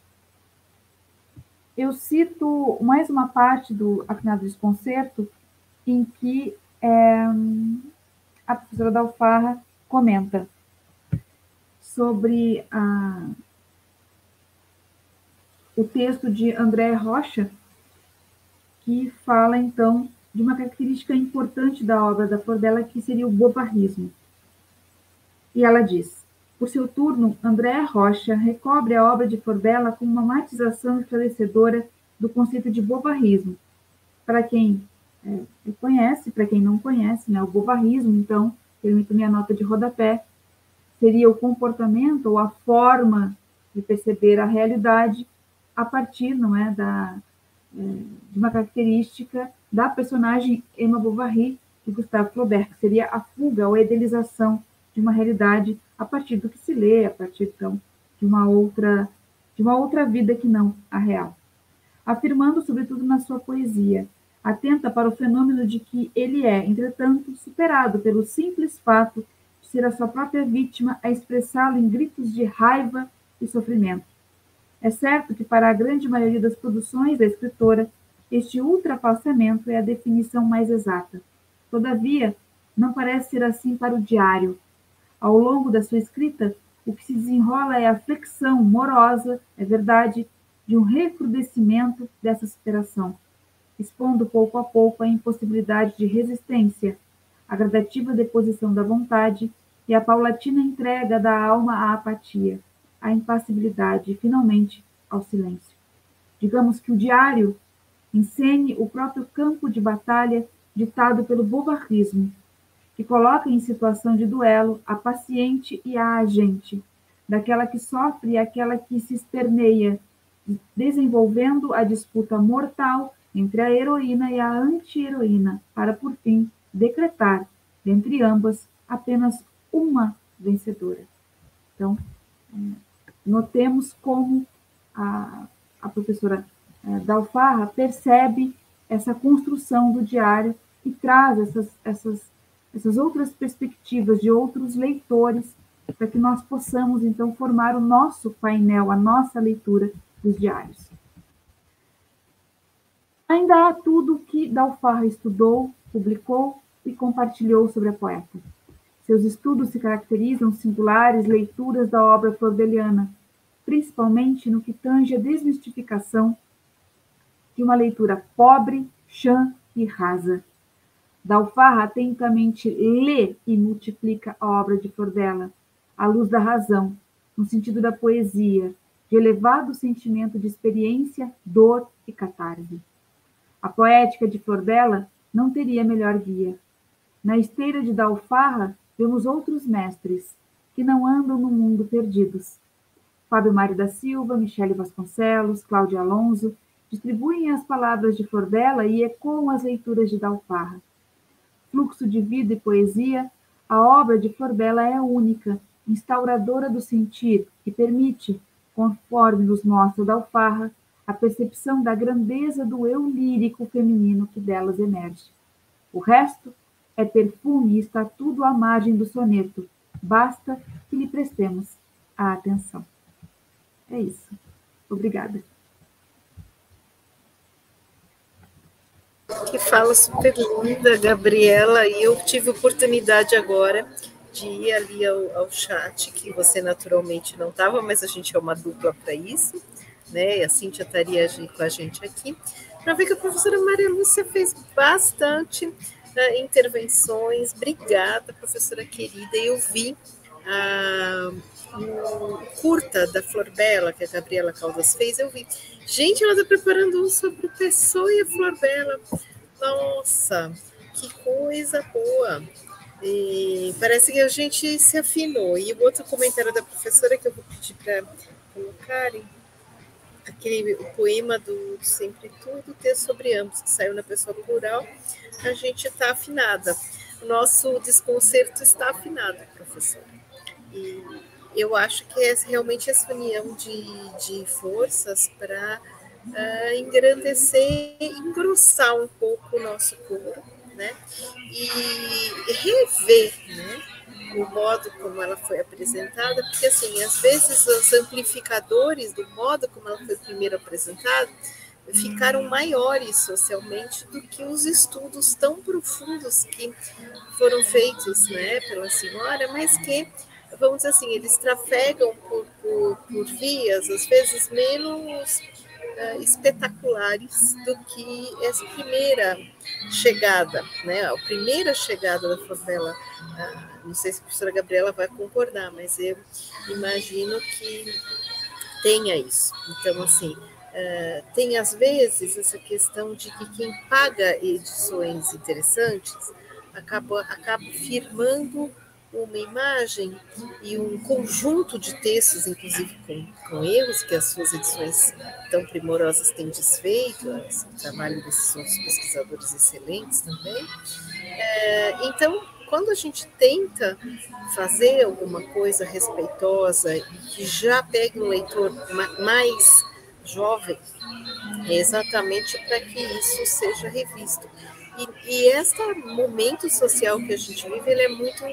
Eu cito mais uma parte do Afinado Desconcerto, em que é, a professora Dalfarra comenta sobre a o texto de André Rocha, que fala, então, de uma característica importante da obra da Flor Bela, que seria o bovarrismo. E ela diz: por seu turno, André Rocha recobre a obra de Flor Bela com uma matização esclarecedora do conceito de bovarrismo. Para quem é, conhece, para quem não conhece, né, o bovarrismo, então, permito minha nota de rodapé, seria o comportamento ou a forma de perceber a realidade a partir, não é, da, é, de uma característica da personagem Emma Bovary, de Gustave Flaubert, que seria a fuga ou a idealização de uma realidade a partir do que se lê, a partir, então, de uma outra, de uma outra vida que não a real. Afirmando, sobretudo na sua poesia, atenta para o fenômeno de que ele é, entretanto, superado pelo simples fato de ser a sua própria vítima a expressá-lo em gritos de raiva e sofrimento. É certo que, para a grande maioria das produções da escritora, este ultrapassamento é a definição mais exata. Todavia, não parece ser assim para o diário. Ao longo da sua escrita, o que se desenrola é a flexão morosa, é verdade, de um recrudescimento dessa superação, expondo pouco a pouco a impossibilidade de resistência, a gradativa deposição da vontade e a paulatina entrega da alma à apatia, à impassibilidade e, finalmente, ao silêncio. Digamos que o diário encene o próprio campo de batalha ditado pelo bovarrismo, que coloca em situação de duelo a paciente e a agente, daquela que sofre e aquela que se esperneia, desenvolvendo a disputa mortal entre a heroína e a anti-heroína, para, por fim, decretar, dentre ambas, apenas uma vencedora. Então, notemos como a, a professora Dalfarra percebe essa construção do diário e traz essas, essas, essas outras perspectivas de outros leitores para que nós possamos, então, formar o nosso painel, a nossa leitura dos diários. Ainda há tudo o que Dalfarra estudou, publicou e compartilhou sobre a poeta. Seus estudos se caracterizam singulares leituras da obra flordeliana, principalmente no que tange a desmistificação de uma leitura pobre, chã e rasa. Dalfarra atentamente lê e multiplica a obra de Flordela, à luz da razão, no sentido da poesia, de elevado sentimento de experiência, dor e catarse. A poética de Flordela não teria melhor guia. Na esteira de Dalfarra, vemos outros mestres, que não andam no mundo perdidos. Fábio Mário da Silva, Michele Vasconcelos, Cláudia Alonso, distribuem as palavras de Flordela e ecoam as leituras de Dalfarra. Fluxo de vida e poesia, a obra de Flordela é única, instauradora do sentir, e permite, conforme nos mostra Dalfarra, a percepção da grandeza do eu lírico feminino que delas emerge. O resto é perfume e está tudo à margem do soneto, basta que lhe prestemos a atenção. É isso. Obrigada. Que fala super linda, Gabriela, e eu tive oportunidade agora de ir ali ao, ao chat, que você naturalmente não estava, mas a gente é uma dupla para isso, né? E a Cíntia estaria com a gente aqui, para ver que a professora Maria Lúcia fez bastante uh, intervenções. Obrigada, professora querida. Eu vi a um curta da Flordela, que a Gabriela Caldas fez, eu vi. Gente, ela está preparando um sobre Pessoa e a Flordela. Nossa, que coisa boa. E parece que a gente se afinou. E o outro comentário da professora que eu vou pedir para colocarem, aquele o poema do Sempre Tudo, texto sobre ambos, que saiu na Pessoa Plural, a gente está afinada. O nosso desconcerto está afinado, professora. E eu acho que é realmente essa união de, de forças para uh, engrandecer e engrossar um pouco o nosso coro, né? E rever, né, o modo como ela foi apresentada, porque, assim, às vezes os amplificadores do modo como ela foi primeiro apresentada ficaram maiores socialmente do que os estudos tão profundos que foram feitos, né, pela senhora, mas que, vamos dizer assim, eles trafegam por, por, por vias, às vezes, menos uh, espetaculares do que essa primeira chegada, né? A primeira chegada da Flordela, uh, não sei se a professora Gabriela vai concordar, mas eu imagino que tenha isso. Então, assim, uh, tem às vezes essa questão de que quem paga edições interessantes acaba, acaba firmando uma imagem e um conjunto de textos, inclusive com, com erros, que as suas edições tão primorosas têm desfeito, o trabalho desses outros pesquisadores excelentes também. É, então, quando a gente tenta fazer alguma coisa respeitosa e que já pegue um leitor mais jovem, é exatamente para que isso seja revisto. E, e este momento social que a gente vive, ele é muito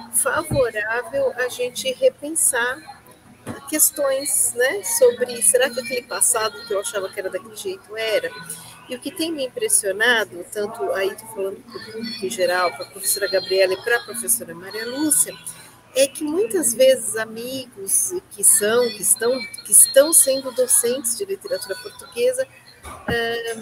favorável a gente repensar questões, né, sobre, será que aquele passado que eu achava que era daquele jeito era? E o que tem me impressionado, tanto aí estou falando para o público em geral, para a professora Gabriela e para a professora Maria Lúcia, é que muitas vezes amigos que são, que estão, que estão sendo docentes de literatura portuguesa, é,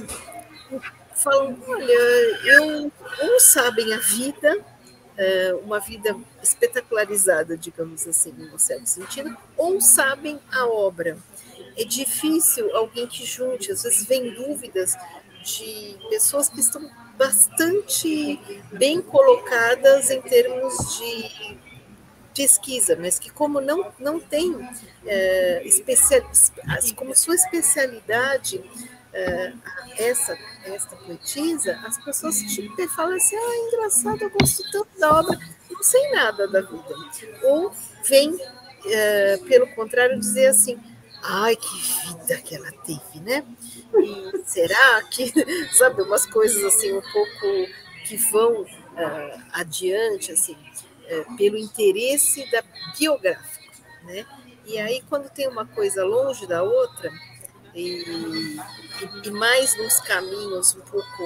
falam, olha, eu, ou sabem a vida, uma vida espetacularizada, digamos assim, no certo sentido, ou sabem a obra. É difícil alguém que junte, às vezes vem dúvidas de pessoas que estão bastante bem colocadas em termos de pesquisa, mas que como não, não tem é, especial, como sua especialidade é, essa, esta poetisa, as pessoas tipo, falam assim, ah, engraçado, eu gosto tanto da obra, não sei nada da vida. Ou vem, é, pelo contrário, dizer assim, ai, que vida que ela teve, né? E será que, sabe, umas coisas assim um pouco que vão uh, adiante, assim, uh, pelo interesse da biográfica, né? E aí, quando tem uma coisa longe da outra, e, e, e mais nos caminhos um pouco,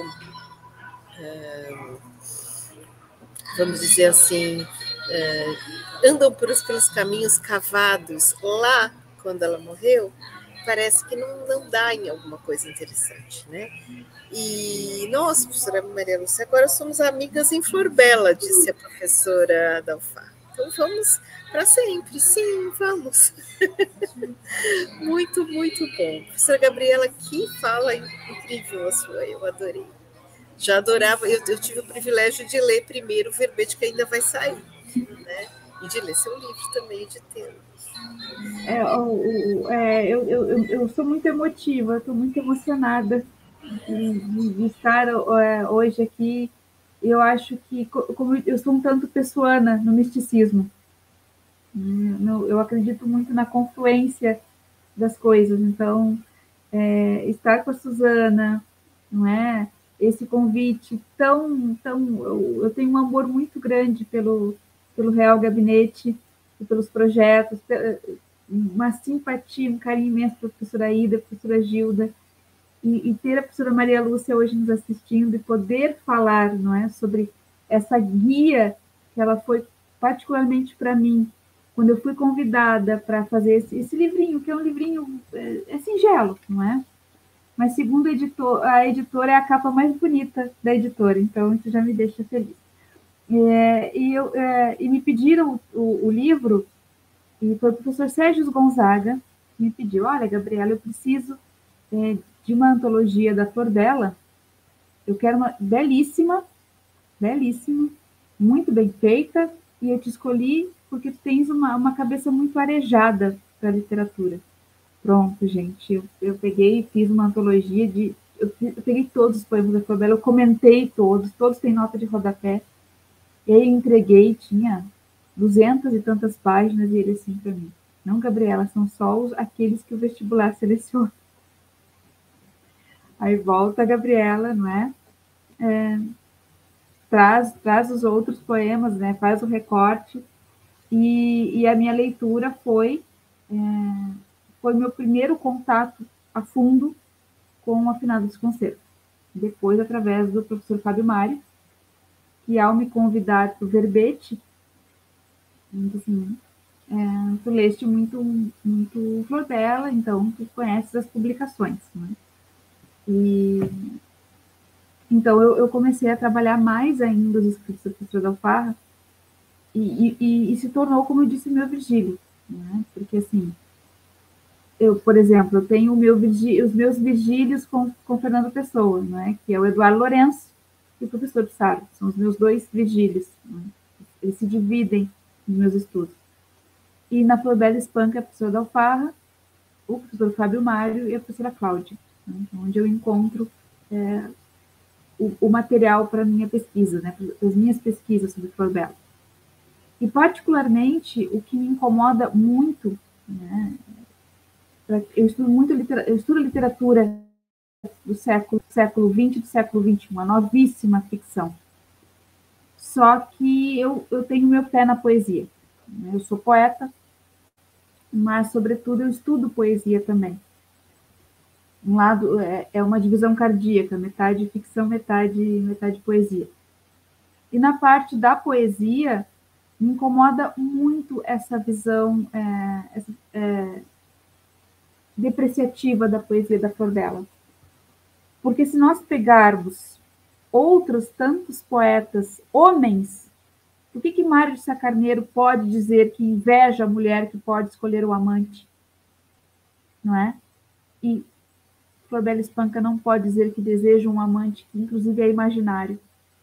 uh, vamos dizer assim, uh, andam pelos, pelos caminhos cavados lá, quando ela morreu, parece que não, não dá em alguma coisa interessante, né? E nós, professora Maria Lúcia, agora somos amigas em Flor Bela, disse a professora Dalfar. Então vamos para sempre, sim, vamos. Muito, muito bom. Professora Gabriela, que fala incrível a sua, eu adorei. Já adorava, eu, eu tive o privilégio de ler primeiro o verbete que ainda vai sair, né? E de ler seu livro também, de tê-lo. É, o, o, é, eu, eu, eu sou muito emotiva, estou muito emocionada de, de, de estar é, hoje aqui. Eu acho que, como eu sou um tanto pessoana no misticismo, eu acredito muito na confluência das coisas. Então, é, estar com a Suzana, não é? Esse convite tão, tão, eu, eu tenho um amor muito grande pelo, pelo Real Gabinete e pelos projetos, uma simpatia, um carinho imenso para a professora Ida, para a professora Gilda, e, e ter a professora Maria Lúcia hoje nos assistindo e poder falar, não é, sobre essa guia que ela foi particularmente para mim, quando eu fui convidada para fazer esse, esse livrinho, que é um livrinho, é, é singelo, não é? Mas segundo a, editor, a editora, é a capa mais bonita da editora, então isso já me deixa feliz. É, e, eu, é, e me pediram o, o livro, e foi o professor Sérgio Gonzaga que me pediu, olha, Gabriela, eu preciso é, de uma antologia da Flor Bela, eu quero uma belíssima, belíssima, muito bem feita, e eu te escolhi porque tu tens uma, uma cabeça muito arejada para a literatura. Pronto, gente, eu, eu peguei e fiz uma antologia de... Eu, eu peguei todos os poemas da Flor Bela, eu comentei todos, todos têm nota de rodapé, e aí entreguei, tinha duzentas e tantas páginas, e ele assim para mim, não, Gabriela, são só os, aqueles que o vestibular seleciona. Aí volta a Gabriela, não é? é traz, traz os outros poemas, né? Faz o recorte, e, e a minha leitura foi, é, foi meu primeiro contato a fundo com o Afinado dos Concertos. Depois, através do professor Fábio Mário, que ao me convidar para o verbete, assim, é, tu leste muito, muito Flor Bela, então tu conheces as publicações, né? E então eu, eu comecei a trabalhar mais ainda os escritos da professora Dalfarra, e, e, e se tornou, como eu disse, meu Virgílio, né? Porque assim, eu, por exemplo, eu tenho o meu Virgílio, os meus Virgílios com, com Fernando Pessoa, né? Que é o Eduardo Lourenço e o professor de Sara, são os meus dois Virgílios, né? Eles se dividem nos meus estudos. E na Flor Bela Espanca, a professora Dalfarra, o professor Fábio Mário e a professora Cláudia, né? Onde eu encontro é, o, o material para a minha pesquisa, né? Para as minhas pesquisas sobre Flor Bela. E, particularmente, o que me incomoda muito, né? Eu estudo muito eu estudo literatura do século, século vinte e do século vinte e um, a novíssima ficção. Só que eu, eu tenho meu pé na poesia. Eu sou poeta, mas, sobretudo, eu estudo poesia também. Um lado é, é uma divisão cardíaca, metade ficção, metade, metade poesia. E na parte da poesia, me incomoda muito essa visão é, essa, é, depreciativa da poesia da Flor Bela. Porque se nós pegarmos outros tantos poetas homens, por que que Mário de Sá Carneiro pode dizer que inveja a mulher que pode escolher o amante? Não é? E Flor Bela Espanca não pode dizer que deseja um amante que, inclusive, é imaginário.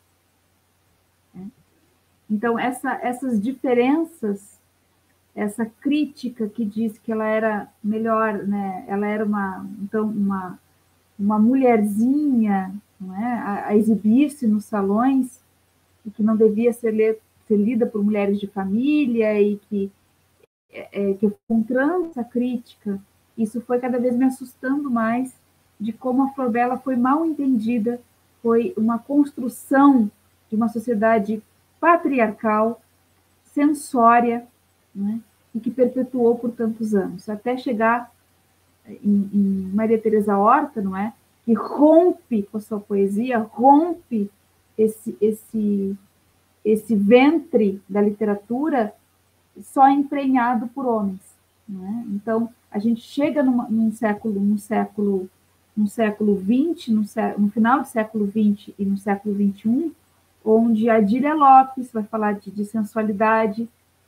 Então, essa, essas diferenças, essa crítica que diz que ela era melhor, né? Ela era uma, então, uma, uma mulherzinha, não é? a, a exibir-se nos salões, e que não devia ser, le, ser lida por mulheres de família, e que, é, que eu encontrando essa crítica, isso foi cada vez me assustando mais de como a Flor Bela foi mal entendida, foi uma construção de uma sociedade patriarcal, censória, né, e que perpetuou por tantos anos, até chegar em, em Maria Teresa Horta, não é? Que rompe com a sua poesia, rompe esse, esse, esse ventre da literatura só emprenhado por homens, não é? Então, a gente chega numa, num século, num século, no século vinte, no, no final do século vinte e no século vinte e um, onde a Adília Lopes vai falar de, de sensualidade,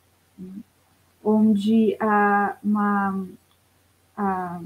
onde a, uma, a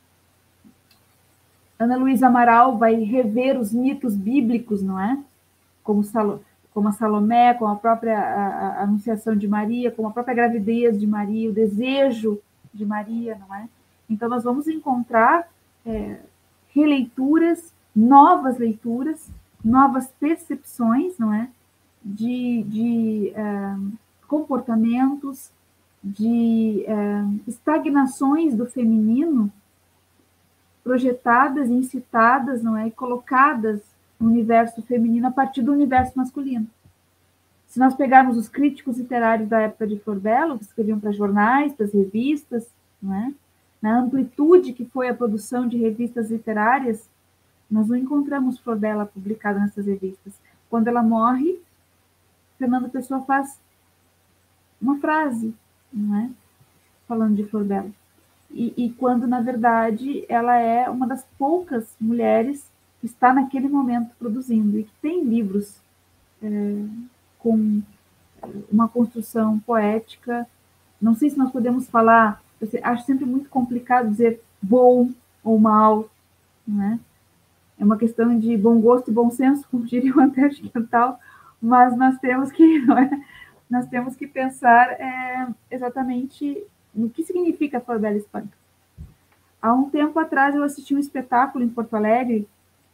Ana Luísa Amaral vai rever os mitos bíblicos, não é? Como, Salo, como a Salomé, como a própria a, a Anunciação de Maria, como a própria gravidez de Maria, o desejo de Maria, não é? Então, nós vamos encontrar é, releituras, novas leituras, novas percepções, não é? De, de uh, comportamentos, de uh, estagnações do feminino projetadas, incitadas, não é? E colocadas no universo feminino a partir do universo masculino. Se nós pegarmos os críticos literários da época de Flor Bela, que escreviam para jornais, para as revistas, não é? Na amplitude que foi a produção de revistas literárias, nós não encontramos Flor Bela publicada nessas revistas. Quando ela morre, Fernando Pessoa faz uma frase, não é? Falando de Flor Bela. E, e quando, na verdade, ela é uma das poucas mulheres que está naquele momento produzindo e que tem livros é, com uma construção poética. Não sei se nós podemos falar, eu acho sempre muito complicado dizer bom ou mal, não é? É uma questão de bom gosto e bom senso, como diria o Antero Quental, mas nós temos que, não é? Nós temos que pensar é, exatamente no que significa Flor Bela Espanca. Há um tempo atrás eu assisti um espetáculo em Porto Alegre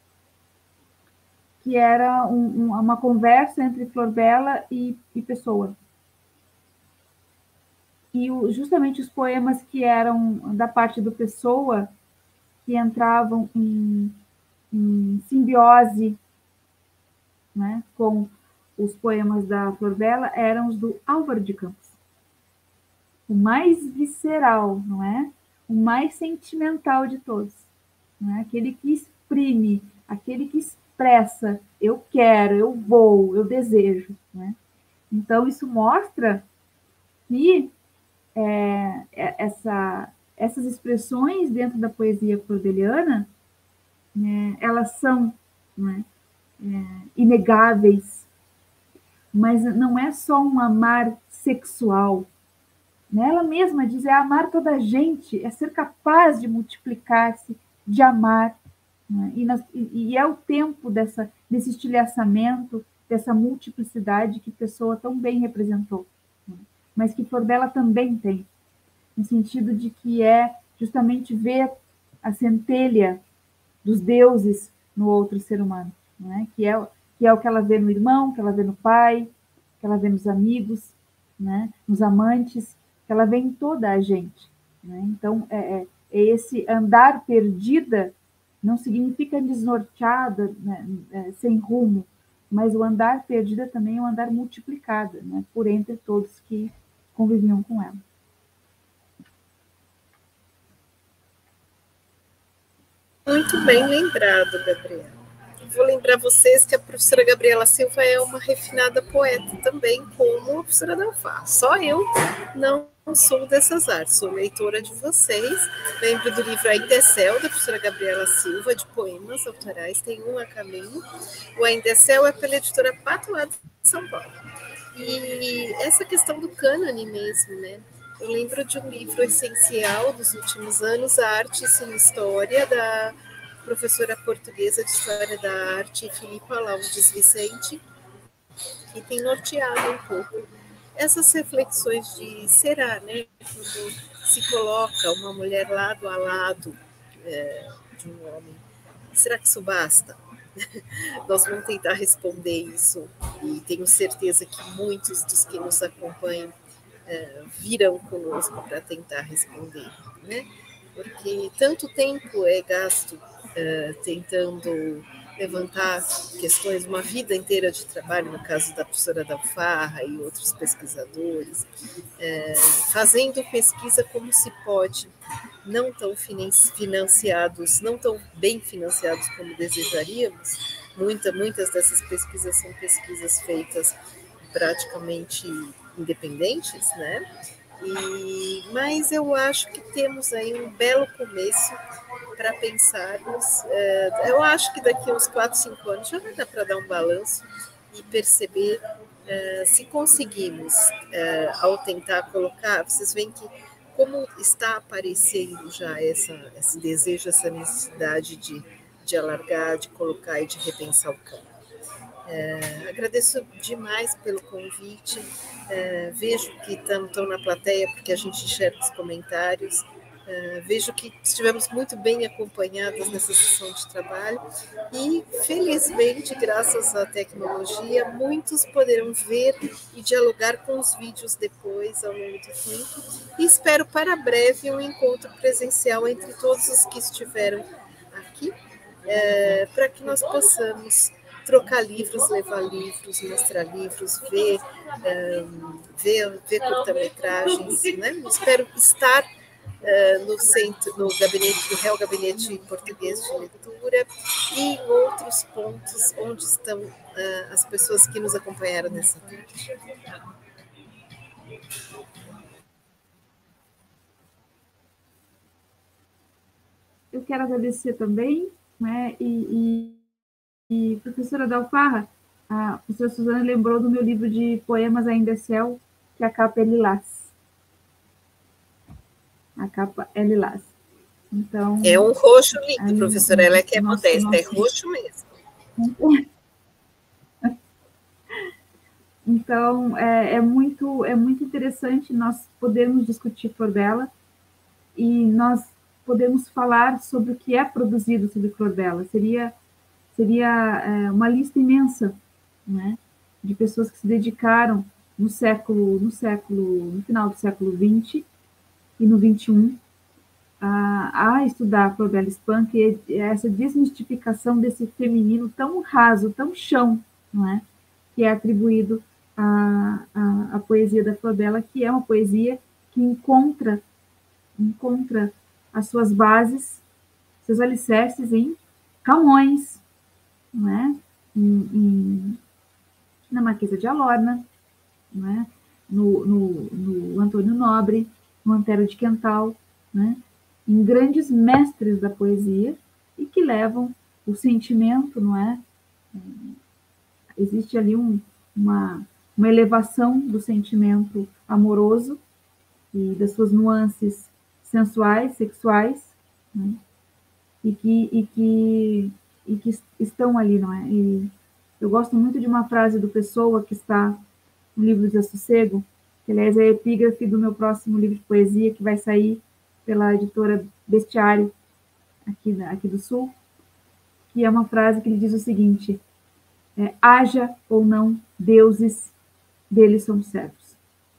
que era um, um, uma conversa entre Flor Bela e, e Pessoa. E o, justamente os poemas que eram da parte do Pessoa, que entravam em, em simbiose, né, com os poemas da Flor Bela, eram os do Álvaro de Campos. O mais visceral, não é? O mais sentimental de todos. Não é? Aquele que exprime, aquele que expressa, eu quero, eu vou, eu desejo. Né? Então, isso mostra que é, essa, essas expressões dentro da poesia floreliana, né, elas são, né, é, inegáveis, mas não é só um amar sexual. Né? Ela mesma diz, é amar toda a gente, é ser capaz de multiplicar-se, de amar. Né? E, nas, e é o tempo dessa, desse estilhaçamento, dessa multiplicidade que Pessoa tão bem representou. Né? Mas que Flor Bela também tem, no sentido de que é justamente ver a centelha dos deuses no outro ser humano, né? que, é, que é o que ela vê no irmão, que ela vê no pai, que ela vê nos amigos, né? nos amantes, que ela vê em toda a gente. Né? Então, é, é esse andar perdida não significa desnorteada, né? é, sem rumo, mas o andar perdida também é um andar multiplicado, né? por entre todos que conviviam com ela. Muito bem lembrado, Gabriela. Vou lembrar vocês que a professora Gabriela Silva é uma refinada poeta também, como a professora Delfá. Só eu não sou dessas artes, sou leitora de vocês. Lembro do livro Ainda é Céu, da professora Gabriela Silva, de poemas autorais, tem um a caminho. O Ainda é Céu é pela editora Patois de São Paulo. E essa questão do cânone mesmo, né? Eu lembro de um livro essencial dos últimos anos, A Arte Sem História, da professora portuguesa de História da Arte, Filipa Laudes Vicente, que tem norteado um pouco essas reflexões de será, né? Quando se coloca uma mulher lado a lado é, de um homem, será que isso basta? Nós vamos tentar responder isso e tenho certeza que muitos dos que nos acompanham é, virão conosco para tentar responder, né? Porque tanto tempo é gasto é, tentando levantar questões, uma vida inteira de trabalho, no caso da professora Dalfarra e outros pesquisadores, é, fazendo pesquisa como se pode, não tão financiados, não tão bem financiados como desejaríamos. Muita, muitas dessas pesquisas são pesquisas feitas praticamente independentes, né? E, mas eu acho que temos aí um belo começo para pensarmos. É, eu acho que daqui a uns quatro, cinco anos já vai dar para dar um balanço e perceber é, se conseguimos, é, ao tentar colocar, vocês veem que como está aparecendo já essa, esse desejo, essa necessidade de, de alargar, de colocar e de repensar o campo. É, agradeço demais pelo convite, é, vejo que estão na plateia porque a gente enxerga os comentários, é, vejo que estivemos muito bem acompanhadas nessa sessão de trabalho e, felizmente, graças à tecnologia, muitos poderão ver e dialogar com os vídeos depois, ao longo do tempo, e espero para breve um encontro presencial entre todos os que estiveram aqui, é, para que nós possamos trocar livros, levar livros, mostrar livros, ver, um, ver, ver curta-metragens, né? Espero estar uh, no centro, no gabinete, no Real Gabinete Português de Leitura e em outros pontos onde estão uh, as pessoas que nos acompanharam nessa tarde. Eu quero agradecer também, né, e, e E, professora Dalfarra, a professora Suzana lembrou do meu livro de poemas Ainda é Céu, que a capa é lilás. A capa é lilás. Então, é um roxo lindo, professora, ela é que é nosso, modesta, nosso... é roxo mesmo. Então, é, é, muito, é muito interessante nós podermos discutir Flor Bela e nós podemos falar sobre o que é produzido sobre Flor Bela. Seria... seria é, uma lista imensa, né, de pessoas que se dedicaram no século, no século, no final do século vinte e no vinte e um a, a estudar a Flor Bela Spunk e essa desmistificação desse feminino tão raso, tão chão, não é, que é atribuído à, à, à poesia da Flor Bela, que é uma poesia que encontra, encontra as suas bases, seus alicerces em Camões, não é? em, em, na Marquesa de Alorna, não é? no, no, no Antônio Nobre, no Antero de Quental, né? Em grandes mestres da poesia e que levam o sentimento, não é? Existe ali um, uma, uma elevação do sentimento amoroso e das suas nuances sensuais, sexuais, né? e que, e que e que estão ali, não é? E eu gosto muito de uma frase do Pessoa, que está no livro de Sossego, que, aliás, é a epígrafe do meu próximo livro de poesia, que vai sair pela editora Bestiário, aqui, aqui do Sul, que é uma frase que ele diz o seguinte, é, haja ou não deuses, deles somos servos.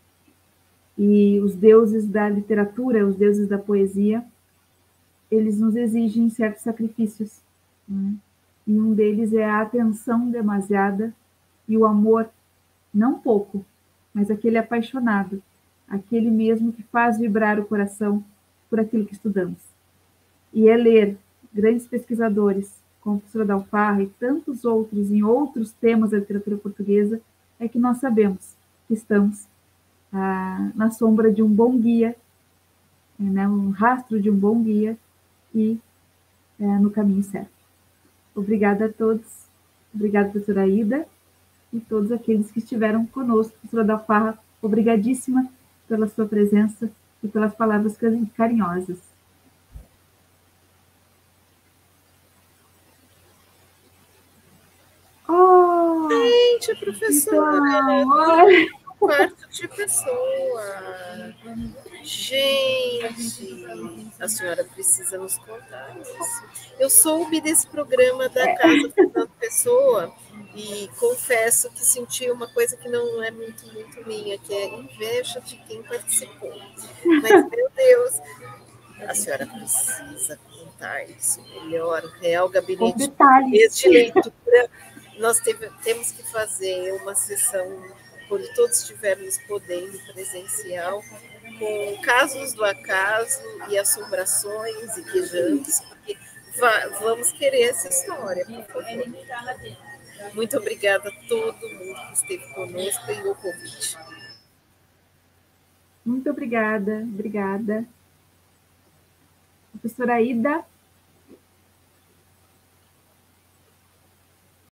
E os deuses da literatura, os deuses da poesia, eles nos exigem certos sacrifícios, né? E um deles é a atenção demasiada e o amor, não pouco, mas aquele apaixonado, aquele mesmo que faz vibrar o coração por aquilo que estudamos. E é ler grandes pesquisadores, como a professora Dalfarra e tantos outros em outros temas da literatura portuguesa, é que nós sabemos que estamos ah, na sombra de um bom guia, né, um rastro de um bom guia e é, no caminho certo. Obrigada a todos. Obrigada, professora Aida, e todos aqueles que estiveram conosco. Professora Dalfarra, obrigadíssima pela sua presença e pelas palavras carinhosas. convite, professora. Então, Quarto de pessoa. Gente, a senhora precisa nos contar isso. Eu soube desse programa da Casa Fernando Pessoa e confesso que senti uma coisa que não é muito, muito minha, que é inveja de quem participou. Mas, meu Deus, a senhora precisa contar isso melhor. O Real Gabinete de Leitura, nós teve, temos que fazer uma sessão, quando todos estivermos podendo, presencial, com casos do acaso e assombrações e quejantes, porque va vamos querer essa história, por favor. Muito obrigada a todo mundo que esteve conosco e o convite. Muito obrigada, obrigada. Professora Aida.